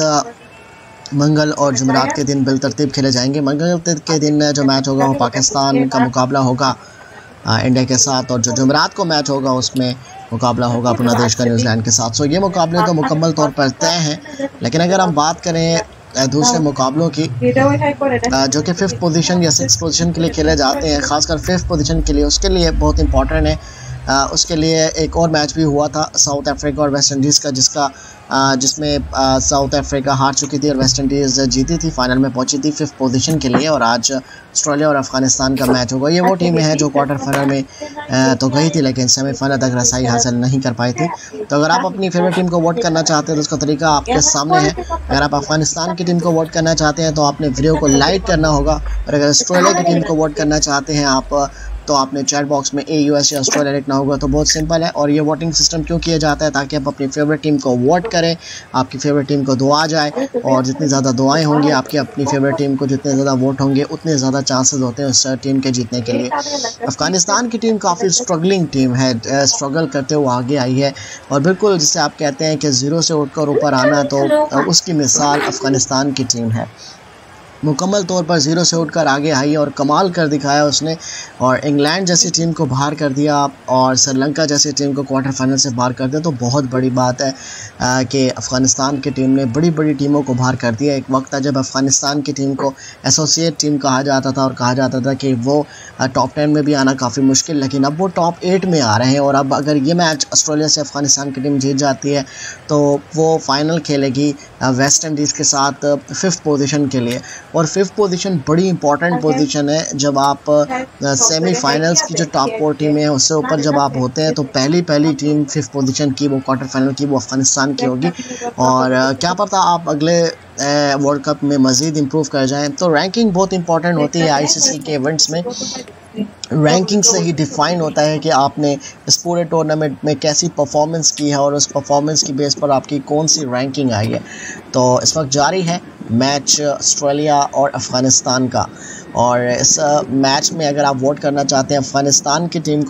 मंगल और जुमेरात के दिन बिलतरतीब खेले जाएंगे। मंगल के दिन जो मैच होगा वो पाकिस्तान का मुकाबला होगा इंडिया के साथ, और जो जुमेरात को मैच होगा उसमें मुकाबला होगा अपना देश का न्यूजीलैंड के साथ। सो ये मुकाबले तो मुकम्मल तौर पर तय हैं। लेकिन अगर हम बात करें दूसरे मुकाबलों की, जो कि फिफ्थ पोजीशन या सिक्स पोजीशन के लिए खेले जाते हैं, खासकर फिफ्थ पोजीशन के लिए, उसके लिए बहुत इंपॉर्टेंट है। आ, उसके लिए एक और मैच भी हुआ था साउथ अफ्रीका और वेस्ट इंडीज़ का, जिसका आ, जिसमें साउथ अफ्रीका हार चुकी थी और वेस्ट इंडीज़ जीती थी, फाइनल में पहुंची थी फिफ्थ पोजीशन के लिए। और आज ऑस्ट्रेलिया और अफ़गानिस्तान का मैच होगा। ये वो टीमें हैं जो क्वार्टर फाइनल में आ, तो गई थी लेकिन सेमीफाइनल तक रसाई हासिल नहीं कर पाई थी। तो अगर आप अपनी फेवरेट टीम को वोट करना चाहते हैं तो उसका तरीका आपके सामने है। अगर आप अफ़गानिस्तान की टीम को वोट करना चाहते हैं तो आपने वीडियो को लाइक करना होगा, और अगर ऑस्ट्रेलिया की टीम को वोट करना चाहते हैं आप, तो आपने चैट बॉक्स में ए यू एस या ऑस्ट्रेलिया लिखना होगा। तो बहुत सिंपल है। और ये वोटिंग सिस्टम क्यों किया जाता है, ताकि आप अपनी फेवरेट टीम को वोट करें, आपकी फेवरेट टीम को दुआ जाए, और जितनी ज़्यादा दुआएं होंगी आपकी अपनी फेवरेट टीम को, जितने ज़्यादा वोट होंगे उतने ज़्यादा चांसेस होते हैं उस टीम के जीतने के लिए। अफ़गानिस्तान की टीम काफ़ी स्ट्रगलिंग टीम है, स्ट्रगल करते हुए आगे आई है, और बिल्कुल जिसे आप कहते हैं कि ज़ीरो से उठकर ऊपर आना, तो उसकी मिसाल अफ़गानिस्तान की टीम है। मुकम्मल तौर पर ज़ीरो से उठकर आगे आई और कमाल कर दिखाया उसने, और इंग्लैंड जैसी टीम को बाहर कर दिया और श्रीलंका जैसी टीम को क्वार्टर फाइनल से बाहर कर दिया। तो बहुत बड़ी बात है आ, कि अफ़गानिस्तान की टीम ने बड़ी बड़ी टीमों को बाहर कर दिया। एक वक्त था जब अफ़गानिस्तान की टीम को एसोसिएट टीम कहा जाता था और कहा जाता था कि वो टॉप टेन में भी आना काफ़ी मुश्किल, लेकिन अब वो टॉप एट में आ रहे हैं। और अब अगर ये मैच ऑस्ट्रेलिया से अफ़गानिस्तान की टीम जीत जाती है तो वो फाइनल खेलेगी वेस्ट इंडीज़ के साथ फिफ्थ पोजीशन के लिए। और फिफ्थ पोजीशन बड़ी इंपॉर्टेंट पोजीशन है। जब आप सेमीफाइनल्स की जो टॉप फोर टीमें हैं उससे ऊपर जब आप होते हैं, तो पहली पहली टीम फिफ्थ पोजीशन की, वो क्वार्टर फाइनल की, वो अफ़गानिस्तान की होगी। और क्या पता आप अगले वर्ल्ड कप में मज़ीद इम्प्रूव कर जाएं। तो रैंकिंग बहुत इंपॉर्टेंट होती है आईसीसी के इवेंट्स में। रैंकिंग से ही डिफ़ाइन होता है कि आपने इस पूरे टूर्नामेंट में कैसी परफॉर्मेंस की है और उस परफॉर्मेंस की बेस पर आपकी कौन सी रैंकिंग आई है। तो इस वक्त जारी है मैच ऑस्ट्रेलिया और अफ़गानिस्तान का, और इस मैच में अगर आप वोट करना चाहते हैं अफ़गानिस्तान की टीम को,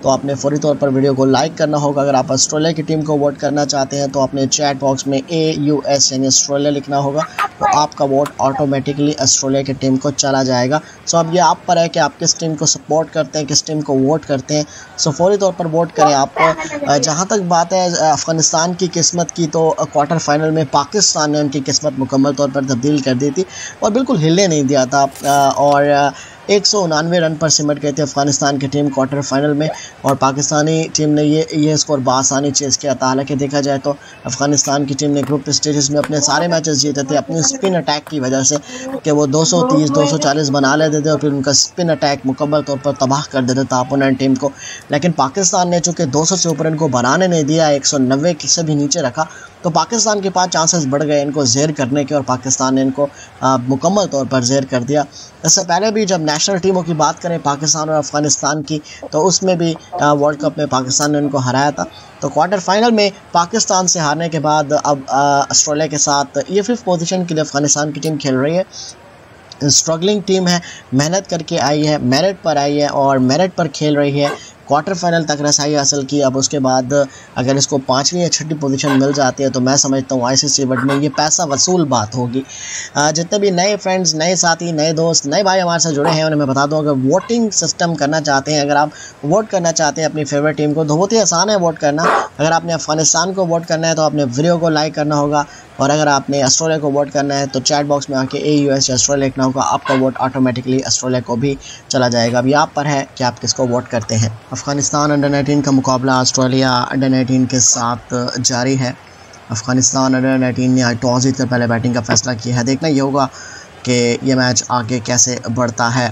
तो आपने फौरी तौर पर वीडियो को लाइक करना होगा। अगर आप ऑस्ट्रेलिया की टीम को वोट करना चाहते हैं तो आपने चैट बॉक्स में ए यू एस यानी ऑस्ट्रेलिया लिखना होगा, तो आपका वोट ऑटोमेटिकली ऑस्ट्रेलिया की टीम को चला जाएगा। सो अब ये आप पर है कि आप किस टीम को सपोर्ट करते हैं, किस टीम को वोट करते हैं। सो फौरी तौर पर वोट करें आप। जहाँ तक बात है अफ़गानिस्तान की किस्मत की, तो क्वार्टर फाइनल में पाकिस्तान ने उनकी किस्मत मुकम्मल तौर पर तब्दील कर दी थी और बिल्कुल हिलने नहीं दिया था और एक सौ उनानवे रन पर सिमट गए थे अफ़गानिस्तान की टीम क्वार्टर फाइनल में और पाकिस्तानी टीम ने ये ये स्कोर बआसानी चेज़ किया था। हालांकि देखा जाए तो अफ़गानिस्तान की टीम ने ग्रुप स्टेजेस में अपने सारे मैचेस जीते थे अपनी स्पिन अटैक की वजह से कि वो दो सौ तीस दो सौ चालीस बना लेते थे और फिर उनका स्पिन अटैक मुकम्मल तौर पर तबाह कर देता था अपोनेंट टीम को। लेकिन पाकिस्तान ने चूँकि दो सौ से ऊपर इनको बनाने नहीं दिया, एक सौ नब्बे से भी नीचे रखा, तो पाकिस्तान के पास चांसेस बढ़ गए इनको ज़ेर करने के और पाकिस्तान ने इनको मुकम्मल तौर पर ज़ेर कर दिया। इससे पहले भी जब नेशनल टीमों की बात करें पाकिस्तान और अफ़गानिस्तान की, तो उसमें भी वर्ल्ड कप में पाकिस्तान ने उनको हराया था। तो क्वार्टर फाइनल में पाकिस्तान से हारने के बाद अब ऑस्ट्रेलिया के साथ ये फिफ्थ पोजीशन के लिए अफ़गानिस्तान की टीम खेल रही है। स्ट्रगलिंग टीम है, मेहनत करके आई है, मेरिट पर आई है और मेरिट पर खेल रही है। क्वार्टर फाइनल तक रसाई हासिल की। अब उसके बाद अगर इसको पाँचवीं या छठी पोजीशन मिल जाती है तो मैं समझता हूँ आईसीसी वर्ल्ड में ये पैसा वसूल बात होगी। जितने भी नए फ्रेंड्स, नए साथी, नए दोस्त, नए भाई हमारे साथ जुड़े हैं उन्हें मैं बता दूँ, अगर वोटिंग सिस्टम करना चाहते हैं, अगर आप वोट करना चाहते हैं अपनी फेवरेट टीम को, तो बहुत ही आसान है वोट करना। अगर आपने अफ़गानिस्तान को वोट करना है तो आपने वीडियो को लाइक करना होगा और अगर आपने ऑस्ट्रेलिया को वोट करना है तो चैट बॉक्स में आके ए यू एस या ऑस्ट्रेलिया लिखना होगा, आपका वोट ऑटोमेटिकली ऑस्ट्रेलिया को भी चला जाएगा। अभी आप पर है कि आप किसको वोट करते हैं। अफ़गानिस्तान अंडर नाइनटीन का मुकाबला ऑस्ट्रेलिया अंडर नाइनटीन के साथ जारी है। अफ़गानिस्तान अंडर नाइनटीन ने आज टॉस जीतकर पहले बैटिंग का फैसला किया है। देखना ये होगा कि ये मैच आगे कैसे बढ़ता है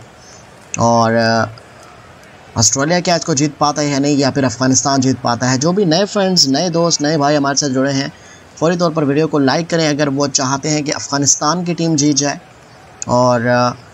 और ऑस्ट्रेलिया क्या इसको जीत पाता है या नहीं, या फिर अफ़गानिस्तान जीत पाता है। जो भी नए फ्रेंड्स, नए दोस्त, नए भाई हमारे साथ जुड़े हैं फौरी तौर पर वीडियो को लाइक करें अगर वो चाहते हैं कि अफ़गानिस्तान की टीम जीत जाए और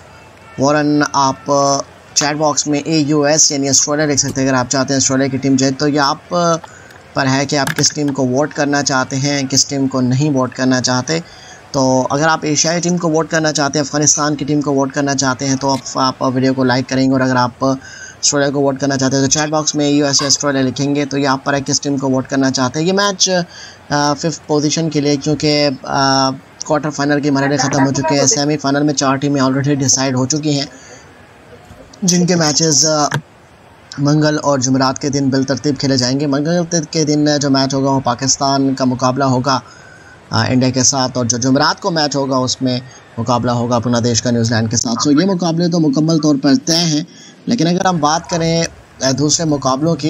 फ़ौरन आप चैट बॉक्स में ए यू एस यानी ऑस्ट्रेलिया लिख सकते हैं। अगर आप चाहते हैं ऑस्ट्रेलिया की टीम जीत, तो ये आप पर है कि आप किस टीम को वोट करना चाहते हैं, किस टीम को नहीं वोट करना चाहते। तो अगर आप एशियाई टीम को वोट करना चाहते हैं, अफ़गानिस्तान की टीम को वोट करना चाहते हैं, तो आप, आप वीडियो को लाइक करेंगे और अगर आप ऑस्ट्रेलिया को वोट करना चाहते हैं तो चैट बॉक्स में यू एस ऑस्ट्रेलिया लिखेंगे। तो ये आप पर है किस टीम को वोट करना चाहते हैं। ये मैच फिफ्थ पोजीशन के लिए, क्योंकि क्वार्टर फाइनल के मरहले ख़त्म हो चुके हैं, सेमीफाइनल में चार टीमें ऑलरेडी डिसाइड हो चुकी हैं जिनके मैचेस मंगल और जुमेरात के दिन बिलतरतीब खेले जाएंगे। मंगल के दिन जो मैच होगा वो पाकिस्तान का मुकाबला होगा इंडिया के साथ और जो जुमेरात को मैच होगा उसमें मुकाबला होगा अपना देश का न्यूजीलैंड के साथ। सो ये मुकाबले तो मुकम्मल तौर पर तय हैं, लेकिन अगर हम बात करें दूसरे मुकाबलों की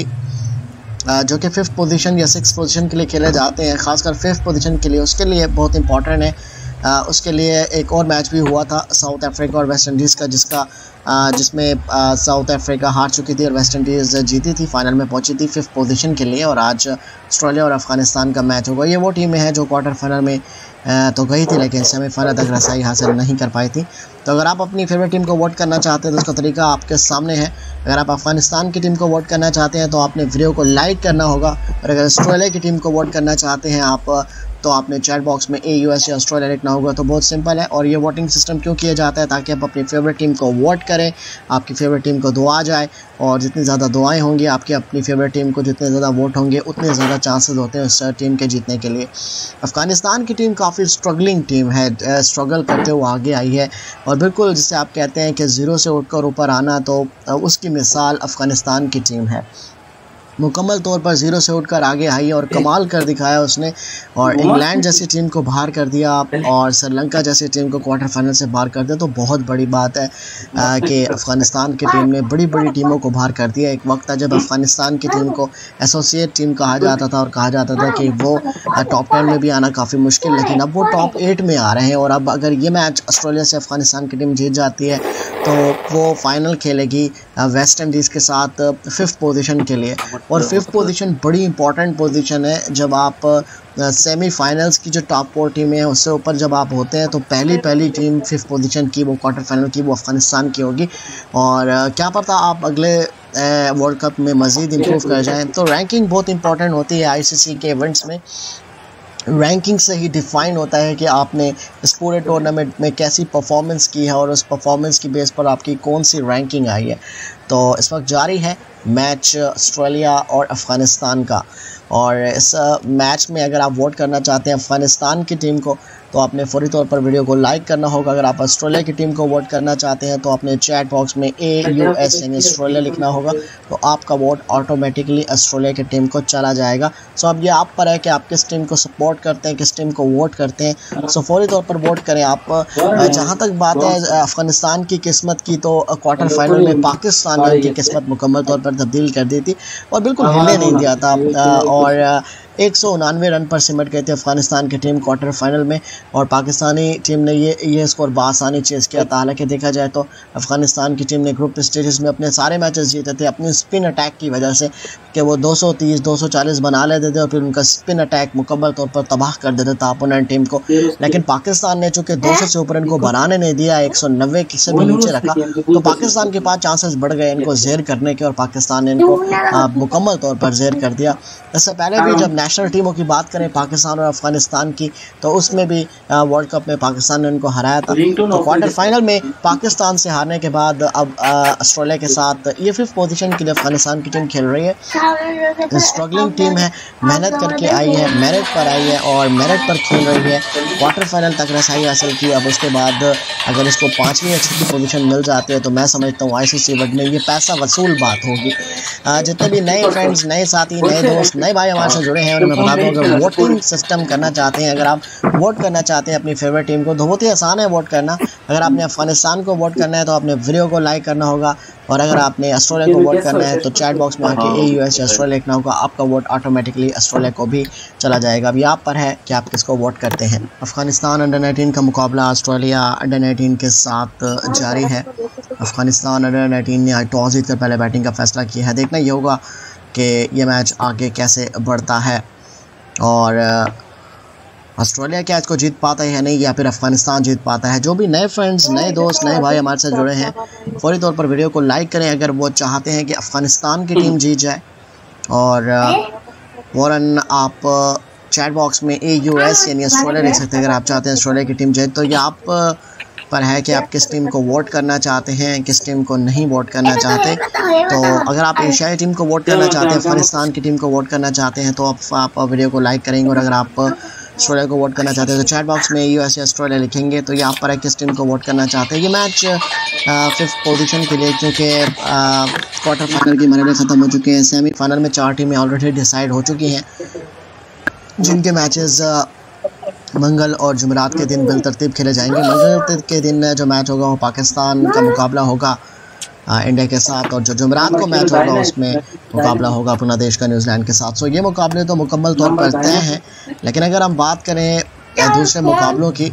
जो कि फिफ्थ पोजीशन या सिक्स पोजीशन के लिए खेले जाते हैं, ख़ासकर फिफ्थ पोजीशन के लिए, उसके लिए बहुत इंपॉर्टेंट है। आ, उसके लिए एक और मैच भी हुआ था साउथ अफ्रीका और वेस्ट इंडीज़ का, जिसका आ, जिसमें साउथ अफ्रीका हार चुकी थी और वेस्ट इंडीज़ जीती थी, फाइनल में पहुंची थी फिफ्थ पोजीशन के लिए। और आज ऑस्ट्रेलिया और अफ़गानिस्तान का मैच होगा। ये वो टीमें हैं जो क्वार्टर फाइनल में आ, तो गई थी लेकिन सेमीफाइनल तक रसाई हासिल नहीं कर पाई थी। तो अगर आप अपनी फेवरेट टीम को वोट करना चाहते हैं तो उसका तरीका आपके सामने है। अगर आप अफ़गानिस्तान की टीम को वोट करना चाहते हैं तो आपने वीडियो को लाइक करना होगा और अगर ऑस्ट्रेलिया की टीम को वोट करना चाहते हैं आप, तो आपने चैट बॉक्स में ए यू एस या ऑस्ट्रेलिया लिखना होगा। तो बहुत सिंपल है। और ये वोटिंग सिस्टम क्यों किया जाता है, ताकि आप अपनी फेवरेट टीम को वोट करें, आपकी फेवरेट टीम को दुआ जाए और जितनी ज़्यादा दुआएं होंगी आपकी अपनी फेवरेट टीम को, जितने ज़्यादा वोट होंगे उतने ज़्यादा चांसेस होते हैं उस टीम के जीतने के लिए। अफ़गानिस्तान की टीम काफ़ी स्ट्रगलिंग टीम है, स्ट्रगल करते हुए आगे आई है और बिल्कुल जिसे आप कहते हैं कि ज़ीरो से उठकर ऊपर आना, तो उसकी मिसाल अफ़गानिस्तान की टीम है। मुकम्मल तौर पर ज़ीरो से उठकर आगे आई और कमाल कर दिखाया उसने और इंग्लैंड जैसी टीम को बाहर कर दिया और श्रीलंका जैसी टीम को क्वार्टर फाइनल से बाहर कर दिया। तो बहुत बड़ी बात है कि अफ़गानिस्तान की टीम ने बड़ी बड़ी टीमों को बाहर कर दिया। एक वक्त था जब अफ़गानिस्तान की टीम को एसोसिएट टीम कहा जाता था और कहा जाता था कि वो टॉप टेन में भी आना काफ़ी मुश्किल, लेकिन अब वो टॉप एट में आ रहे हैं। और अब अगर ये मैच ऑस्ट्रेलिया से अफ़गानिस्तान की टीम जीत जाती है तो वो फाइनल खेलेगी वेस्ट इंडीज़ के साथ फिफ्थ पोजीशन के लिए। और फिफ्थ पोजीशन बड़ी इंपॉर्टेंट पोजीशन है। जब आप सेमीफाइनल्स की जो टॉप फोर टीमें हैं उससे ऊपर जब आप होते हैं तो पहली पहली टीम फिफ्थ पोजीशन की, वो क्वार्टर फाइनल की, वो अफ़गानिस्तान की होगी। और क्या पता आप अगले वर्ल्ड कप में मज़ीद इम्प्रूव कर जाएँ। तो रैंकिंग बहुत इंपॉर्टेंट होती है आईसीसी के इवेंट्स में। रैंकिंग से ही डिफ़ाइन होता है कि आपने इस पूरे टूर्नामेंट में कैसी परफॉर्मेंस की है और उस परफॉर्मेंस की बेस पर आपकी कौन सी रैंकिंग आई है। तो इस वक्त जारी है मैच ऑस्ट्रेलिया और अफ़गानिस्तान का, और इस मैच में अगर आप वोट करना चाहते हैं अफ़गानिस्तान की टीम को तो आपने फौरी तौर पर वीडियो को लाइक करना होगा। अगर आप ऑस्ट्रेलिया की टीम को वोट करना चाहते हैं तो आपने चैट बॉक्स में ए यू एस यानी ऑस्ट्रेलिया लिखना होगा, तो आपका वोट ऑटोमेटिकली ऑस्ट्रेलिया की टीम को चला जाएगा। सो अब ये आप पर है कि आप किस टीम को सपोर्ट करते हैं, किस टीम को वोट करते हैं। सो फौरी तौर पर वोट करें आप। जहाँ तक बात है अफ़गानिस्तान की किस्मत की, तो क्वार्टर फाइनल में पाकिस्तान ने उनकी किस्मत मुकम्मल तौर पर तब्दील कर दी थी और बिल्कुल हिलने नहीं दिया था, और एक सौ उनानवे रन पर सिमट गए थे अफ़गानिस्तान की टीम क्वार्टर फाइनल में, और पाकिस्तानी टीम ने ये ये स्कोर बआसानी चेज़ किया था। हालांकि देखा जाए तो अफ़गानिस्तान की टीम ने ग्रुप स्टेजेस में अपने सारे मैचेस जीते थे अपनी स्पिन अटैक की वजह से, कि वो दो सौ तीस दो सौ चालीस बना लेते थे और फिर उनका स्पिन अटैक मुकम्मल तौर पर तबाह कर देता था अपोनेंट टीम को। लेकिन पाकिस्तान ने चूँकि दो सौ से ऊपर इनको बनाने नहीं दिया, एक सौ नब्बे से भी नीचे रखा, तो पाकिस्तान के पास चांसेस बढ़ गए इनको ज़ेर करने के, और पाकिस्तान ने इनको मुकम्मल तौर पर ज़ेर कर दिया। इससे पहले भी जब नेशनल टीमों की बात करें पाकिस्तान और अफ़गानिस्तान की, तो उसमें भी वर्ल्ड कप में पाकिस्तान ने उनको हराया था। तो क्वार्टर फाइनल में पाकिस्तान से हारने के बाद अब ऑस्ट्रेलिया के साथ ये फिफ्थ पोजीशन के लिए अफ़गानिस्तान की टीम खेल रही है। स्ट्रगलिंग टीम है, मेहनत करके आई है, मेरिट पर आई है और मेरिट पर खेल रही है। क्वार्टर फाइनल तक रसाई हासिल की। अब उसके बाद अगर इसको पाँचवीं या छठी पोजीशन मिल जाती है तो मैं समझता हूँ आईसीसी वर्ल्ड में ये पैसा वसूल बात होगी। जितने भी नए फ्रेंड्स, नए साथी, नए दोस्त, नए भाई हमारे से जुड़े हैं, और मैं बता दूँ अगर वोटिंग सिस्टम करना चाहते हैं, अगर आप वोट करना चाहते हैं अपनी फेवरेट टीम को, तो बहुत ही आसान है वोट करना। अगर आपने अफ़गानिस्तान को वोट करना है तो आपने वीडियो को लाइक करना होगा, और अगर आपने ऑस्ट्रेलिया को वोट करना है तो चैट बॉक्स में आके ए यू एस ऑस्ट्रेलिया लिखना होगा, आपका वोट ऑटोमेटिकली ऑस्ट्रेलिया को भी चला जाएगा। अभी आप पर है कि आप किसको वोट करते हैं। अफ़गानिस्तान अंडर नाइनटीन का मुकाबला ऑस्ट्रेलिया अंडर नाइनटीन के साथ जारी है। अफ़गानिस्तान अंडर नाइनटीन ने आज टॉस जीत कर पहले बैटिंग का फैसला किया है। देखना ये होगा कि ये मैच आगे कैसे बढ़ता है, और ऑस्ट्रेलिया क्या इसको जीत पाता है या नहीं, या फिर अफ़गानिस्तान जीत पाता है। जो भी नए फ्रेंड्स, नए दोस्त, नए भाई हमारे साथ जुड़े हैं, फौरी तौर पर वीडियो को लाइक करें अगर वो चाहते हैं कि अफ़गानिस्तान की टीम जीत जाए, और फ़ौरन आप चैट बॉक्स में ए यू एस यानी ऑस्ट्रेलिया लिख सकते हैं अगर आप चाहते हैं ऑस्ट्रेलिया की टीम जीत। तो ये आप पर है कि आप किस टीम को वोट करना चाहते हैं, किस टीम को नहीं वोट करना चाहते। तो अगर आप एशियाई टीम को वोट करना चाहते हैं, अफ़गानिस्तान की टीम को वोट करना चाहते हैं, तो आप, आप वीडियो को लाइक करेंगे, और अगर आप ऑस्ट्रेलिया को वोट करना चाहते हैं तो चैट बॉक्स में यू एस ऑस्ट्रेलिया लिखेंगे। तो ये आप पर है किस टीम को वोट करना चाहते हैं। ये मैच फिफ्थ पोजीशन के लिए, क्योंकि क्वार्टर फाइनल की मरहले ख़त्म हो चुके हैं, सेमीफाइनल में चार टीमें ऑलरेडी डिसाइड हो चुकी हैं, जिनके मैचेस मंगल और जुमेरात के दिन बिलतरतीब खेले जाएंगे। मंगल के दिन जो मैच होगा वो पाकिस्तान का मुकाबला होगा इंडिया के साथ, और जो जुमेरात को मैच होगा उसमें मुकाबला होगा अपना देश का न्यूजीलैंड के साथ। सो ये मुकाबले तो मुकम्मल तौर पर तय हैं, लेकिन अगर हम बात करें दूसरे मुकाबलों की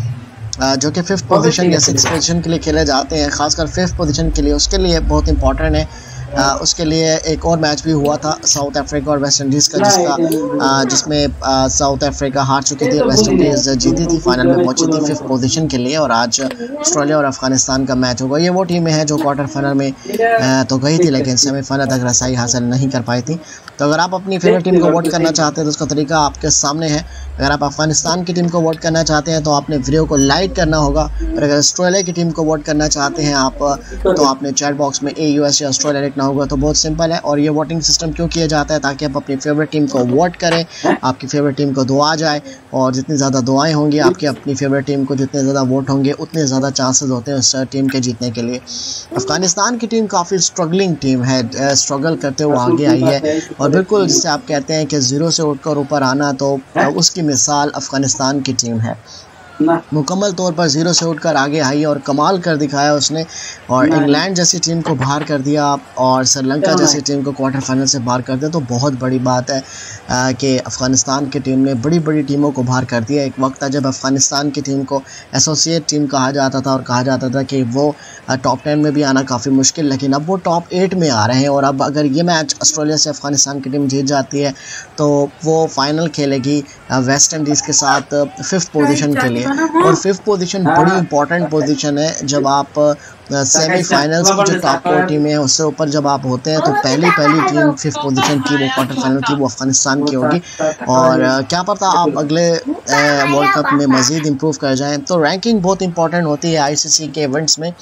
जो कि फिफ्थ पोजीशन या सिक्स पोजीशन के लिए खेले जाते हैं, खासकर फिफ्थ पोजीशन के लिए, उसके लिए बहुत इंपॉर्टेंट है। आ, उसके लिए एक और मैच भी हुआ था साउथ अफ्रीका और वेस्ट इंडीज़ का, जिसका आ, जिसमें आ, साउथ अफ्रीका हार चुकी थी और वेस्ट इंडीज़ जीती थी, फाइनल में पहुंची थी फिफ्थ पोजीशन के लिए। और आज ऑस्ट्रेलिया और अफ़गानिस्तान का मैच होगा। ये वो टीमें हैं जो क्वार्टर फाइनल में आ, तो गई थी लेकिन सेमीफाइनल तक रसाई हासिल नहीं कर पाई थी। तो अगर आप अपनी फेवरेट टीम को वोट करना चाहते हैं तो उसका तरीका आपके सामने है। अगर आप अफ़गानिस्तान की टीम को वोट करना चाहते हैं तो आपने वीडियो को लाइक करना होगा, और अगर ऑस्ट्रेलिया की टीम को वोट करना चाहते हैं आप तो आपने चैट बॉक्स में ए यू एस या ऑस्ट्रेलिया लिखना होगा। तो बहुत सिंपल है। और ये वोटिंग सिस्टम क्यों किया जाता है, ताकि आप अपनी फेवरेट टीम को वोट करें, आपकी फेवरेट टीम को दुआ जाए, और जितनी ज़्यादा दुआएं होंगी आपकी अपनी फेवरेट टीम को, जितने ज़्यादा वोट होंगे उतने ज़्यादा चांसेस होते हैं उस टीम के जीतने के लिए। अफ़गानिस्तान की टीम काफ़ी स्ट्रगलिंग टीम है, स्ट्रगल करते हुए आगे आई है, और बिल्कुल जिससे आप कहते हैं कि ज़ीरो से उठकर ऊपर आना, तो उसकी मिसाल अफ़गानिस्तान की टीम है। मुकम्मल तौर पर ज़ीरो से उठकर आगे आई और कमाल कर दिखाया उसने, और इंग्लैंड जैसी टीम को बाहर कर दिया और श्रीलंका जैसी टीम को क्वार्टर फाइनल से बाहर कर दिया। तो बहुत बड़ी बात है आ, कि अफ़गानिस्तान की टीम ने बड़ी बड़ी टीमों को बाहर कर दिया। एक वक्त था जब अफ़गानिस्तान की टीम को एसोसिएट टीम कहा जाता था और कहा जाता था कि वो टॉप टेन में भी आना काफ़ी मुश्किल, लेकिन अब वो टॉप एट में आ रहे हैं। और अब अगर ये मैच ऑस्ट्रेलिया से अफ़गानिस्तान की टीम जीत जाती है तो वो फाइनल खेलेगी वेस्ट इंडीज़ के साथ फिफ्थ पोजीशन के लिए, और फिफ्थ पोजीशन बड़ी इंपॉर्टेंट पोजीशन है। जब आप सेमीफाइनल्स की जो टॉप फोर टीमें हैं उससे ऊपर जब आप होते हैं तो पहली पहली टीम फिफ्थ पोजीशन की वो क्वार्टर फाइनल की वो अफगानिस्तान की होगी। और क्या पता आप अगले वर्ल्ड कप में मज़ीद इम्प्रूव कर जाएं। तो रैंकिंग बहुत इंपॉर्टेंट होती है आईसीसी के इवेंट्स में।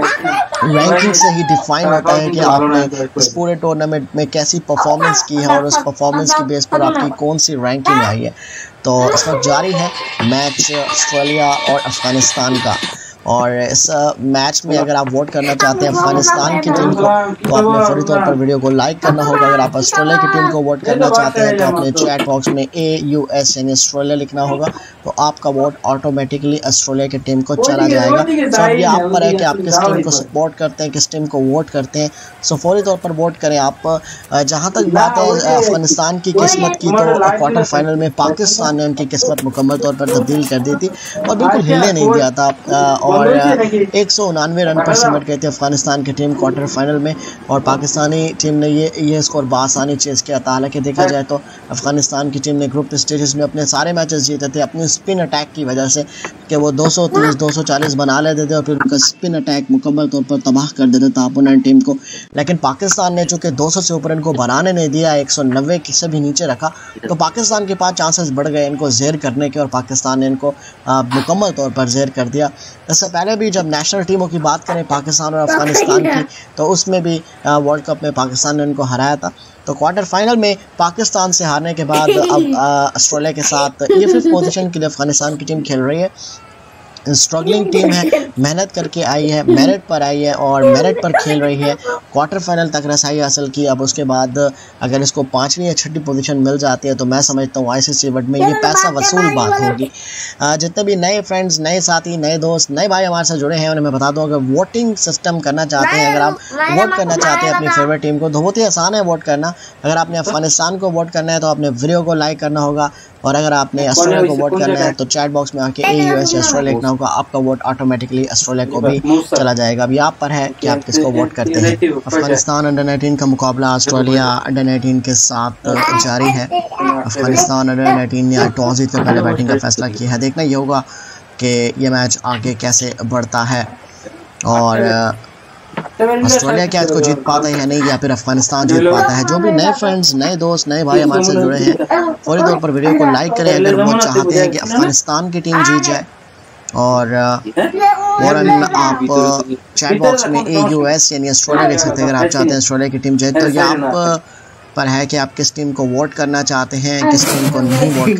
रैंकिंग से ही डिफाइन होता है कि आपने इस पूरे टूर्नामेंट में कैसी परफॉर्मेंस की है और उस परफॉर्मेंस की बेस पर आपकी कौन सी रैंकिंग आई है। तो इस वक्त जारी है मैच ऑस्ट्रेलिया और अफगानिस्तान का। और इस मैच में अगर आप वोट करना चाहते हैं अफगानिस्तान की टीम को तो आपने फौरी तौर पर वीडियो को लाइक करना होगा। अगर आप ऑस्ट्रेलिया की टीम को वोट करना चाहते हैं तो आपने चैट बॉक्स में ए यू एस यानी ऑस्ट्रेलिया लिखना होगा, तो आपका वोट ऑटोमेटिकली ऑस्ट्रेलिया की टीम को चला जाएगा। सो अब ये आप पर है कि आप किस टीम को सपोर्ट करते हैं, किस टीम को वोट करते हैं। सो फौरी तौर पर वोट करें आप। जहाँ तक बात है अफगानिस्तान की किस्मत की, तो क्वार्टर फाइनल में पाकिस्तान ने उनकी किस्मत मुकम्मल तौर पर तब्दील कर दी थी और बिल्कुल हिलने नहीं दिया था। और एक सौ उनानवे रन पर सिमट गई थी अफगानिस्तान की टीम क्वार्टर फाइनल में और पाकिस्तानी टीम ने ये ये स्कोर बासानी चेज़ किया था। हालांकि देखा जाए तो अफगानिस्तान की टीम ने ग्रुप स्टेजेस में अपने सारे मैचेस जीते थे अपनी स्पिन अटैक की वजह से कि वो दो सौ तीस दो सौ चालीस बना लेते थे और फिर उनका स्पिन अटैक मुकम्मल तौर पर तबाह कर देता था अपोनेंट टीम को। लेकिन पाकिस्तान ने चूँकि दो सौ से ऊपर इनको बनाने नहीं दिया, एक सौ नब्बे से भी नीचे रखा, तो पाकिस्तान के पास चांसेस बढ़ गए इनको ज़ेर करने के और पाकिस्तान ने इनको मुकम्मल तौर पर ज़ेर कर दिया। इससे पहले भी जब नेशनल टीमों की बात करें पाकिस्तान और अफगानिस्तान की, तो उसमें भी वर्ल्ड कप में पाकिस्तान ने उनको हराया था। तो क्वार्टर फाइनल में पाकिस्तान से हारने के बाद अब ऑस्ट्रेलिया के साथ ये फिफ्थ पोजीशन के लिए अफगानिस्तान की टीम खेल रही है। स्ट्रगलिंग टीम है, मेहनत करके आई है, मेरिट पर आई है और मेरिट पर खेल रही है। क्वार्टर फाइनल तक रसाई हासिल की। अब उसके बाद अगर इसको पाँचवीं या छठी पोजीशन मिल जाती है तो मैं समझता हूँ आईसीसी इवेंट में ये पैसा वसूल बात होगी। जितने भी नए फ्रेंड्स, नए साथी, नए दोस्त, नए भाई हमारे साथ जुड़े हैं उन्हें मैं बता दूँ, अगर वोटिंग सिस्टम करना चाहते हैं, अगर आप वोट करना चाहते हैं अपनी फेवरेट टीम को, तो बहुत ही आसान है वोट करना। अगर आपने अफगानिस्तान को वोट करना है तो आपने वीडियो को लाइक करना होगा और अगर आपने ऑस्ट्रेलिया को वोट करना है तो चैट बॉक्स में आके ए यू एस ऑस्ट्रेलिया लिखना होगा, आपका वोट ऑटोमेटिकली ऑस्ट्रेलिया को भी चला जाएगा। अभी आप पर है कि आप किसको वोट करते हैं। अफगानिस्तान अंडर नाइनटीन का मुकाबला ऑस्ट्रेलिया अंडर नाइनटीन के साथ जारी है। अफगानिस्तान अंडर नाइनटीन ने टॉस जीत कर पहले बैटिंग का फैसला किया है। देखना ये होगा कि ये मैच आगे कैसे बढ़ता है और ऑस्ट्रेलिया क्या इसको जीत पाता है या नहीं, या फिर अफगानिस्तान जीत पाता है। जो भी नए फ्रेंड्स, नए दोस्त, नए भाई हमारे से जुड़े हैं फौरी तौर पर वीडियो को लाइक करें अगर वो चाहते हैं कि अफगानिस्तान की टीम जीत जाए। और फौरन आप चैट बॉक्स में ए यू एस यानी ऑस्ट्रेलिया लिख सकते हैं अगर आप चाहते हैं ऑस्ट्रेलिया की टीम जीते। तो ये आप पर है कि आप किस टीम को वोट करना चाहते हैं, किस टीम को नहीं वोट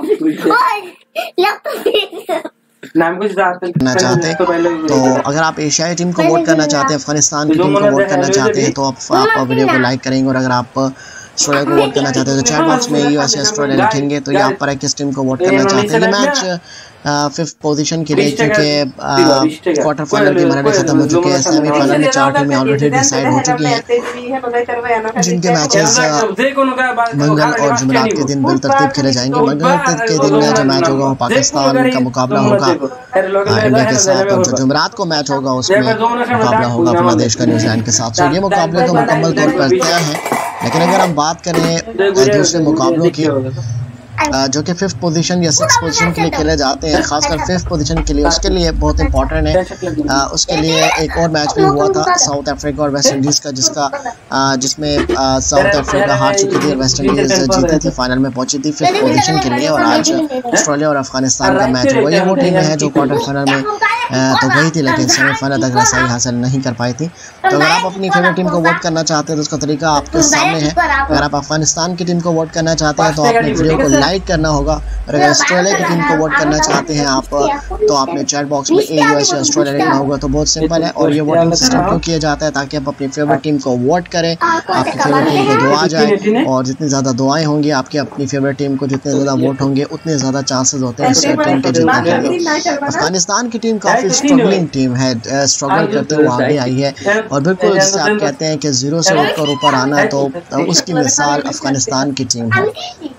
करना चाहते। तो अगर आप एशियाई टीम को वोट करना चाहते हैं, अफगानिस्तान की टीम को वोट करना चाहते हैं तो आप, आप वीडियो को लाइक करेंगे। और अगर आप ऑस्ट्रेलिया को वोट करना चाहते हैं तो चैट बॉक्स में यू एस ऑस्ट्रेलिया लिखेंगे। तो यहाँ पर है किस टीम को वोट करना चाहते हैं। ये मैच फिफ्थ पोजीशन के लिए, क्योंकि क्वार्टर फाइनल के मैच खत्म हो चुके हैं, सेमीफाइनल में चार टीमें ऑलरेडी डिसाइड हो चुकी हैं, जिनके मैचेस मंगल और जुमेरात के दिन बिलतरतीब खेले जाएंगे। मंगल के दिन जो मैच होगा वो पाकिस्तान का मुकाबला होगा इंडिया के साथ, और जो जुमेरात को मैच होगा उसमें मुकाबला होगा बांग्लादेश का न्यूजीलैंड के साथ। तो ये मुकाबले तो मुकम्मल तौर पर तय हैं। लेकिन अगर हम बात करें दूसरे मुकाबलों की जो कि फिफ्थ पोजीशन या सिक्स पोजीशन के लिए खेले जाते हैं, खासकर फिफ्थ पोजीशन के लिए, उसके लिए बहुत इंपॉर्टेंट है। आ, उसके लिए एक और मैच भी हुआ था साउथ अफ्रीका और वेस्ट इंडीज़ का, जिसका जिसमें साउथ अफ्रीका हार चुकी थी और वेस्ट इंडीज़ जीती थी, फाइनल में पहुंची थी फिफ्थ पोजीशन के लिए। और आज ऑस्ट्रेलिया और अफगानिस्तान का मैच हुआ। ये वो टीमें हैं जो क्वार्टर फाइनल में तो गई थी लेकिन सेमीफाइनल तक रसाई हासिल नहीं कर पाई थी। तो अगर आप अपनी फेवरेट टीम को वोट करना चाहते हैं तो उसका तरीका आपके सामने है। अगर आप अफगानिस्तान की टीम को वोट करना चाहते हैं तो आपने वीडियो को लाइक करना होगा। और अगर ऑस्ट्रेलिया की टीम को वोट करना चाहते हैं आप तो आपने चैट बॉक्स में ए यू एस ऑस्ट्रेलिया लिखना होगा। तो बहुत सिंपल है। और ये वोटिंग सिस्टम क्यों किया जाता है, ताकि आप अपनी फेवरेट टीम को वोट करें, आपकी फेवरेट टीम को दुआ जाए, और जितनी ज़्यादा दुआएं होंगी आपकी अपनी फेवरेट टीम को, जितने ज़्यादा वोट होंगे उतने ज़्यादा चांसेस होते हैं इस टीम के जीतने के लिए। अफगानिस्तान की टीम काफ़ी स्ट्रगलिंग टीम है, स्ट्रगल करते हुए आगे आई है और बिल्कुल जिसे आप कहते हैं कि जीरो से ऊपर ऊपर आना, तो उसकी मिसाल अफगानिस्तान की टीम है।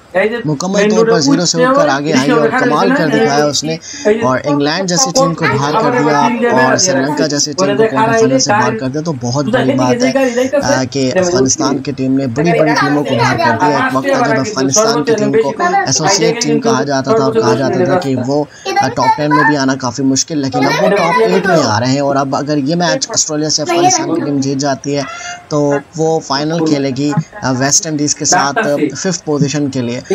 मुकम्मल तौर पर जीरो से उठकर आगे आई और कमाल कर दिखाया उसने, और इंग्लैंड जैसी टीम को बाहर कर दिया और श्रीलंका जैसी टीम को क्वार्टर फाइनल से बाहर कर दिया। तो बहुत बड़ी बात है कि अफगानिस्तान की टीम ने बड़ी बड़ी टीमों को बाहर कर दिया। एक वक्त था जब अफगानिस्तान की टीम को एसोसिएट टीम कहा जाता था और कहा जाता था कि वो टॉप टेन में भी आना काफ़ी मुश्किल, लेकिन अब वो टॉप एट में आ रहे हैं। और अब अगर ये मैच ऑस्ट्रेलिया से अफगानिस्तान की टीम जीत जाती है तो वो फाइनल खेलेगी वेस्ट इंडीज़ के साथ फिफ्थ पोजीशन के लिए।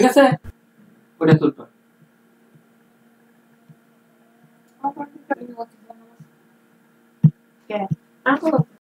Aku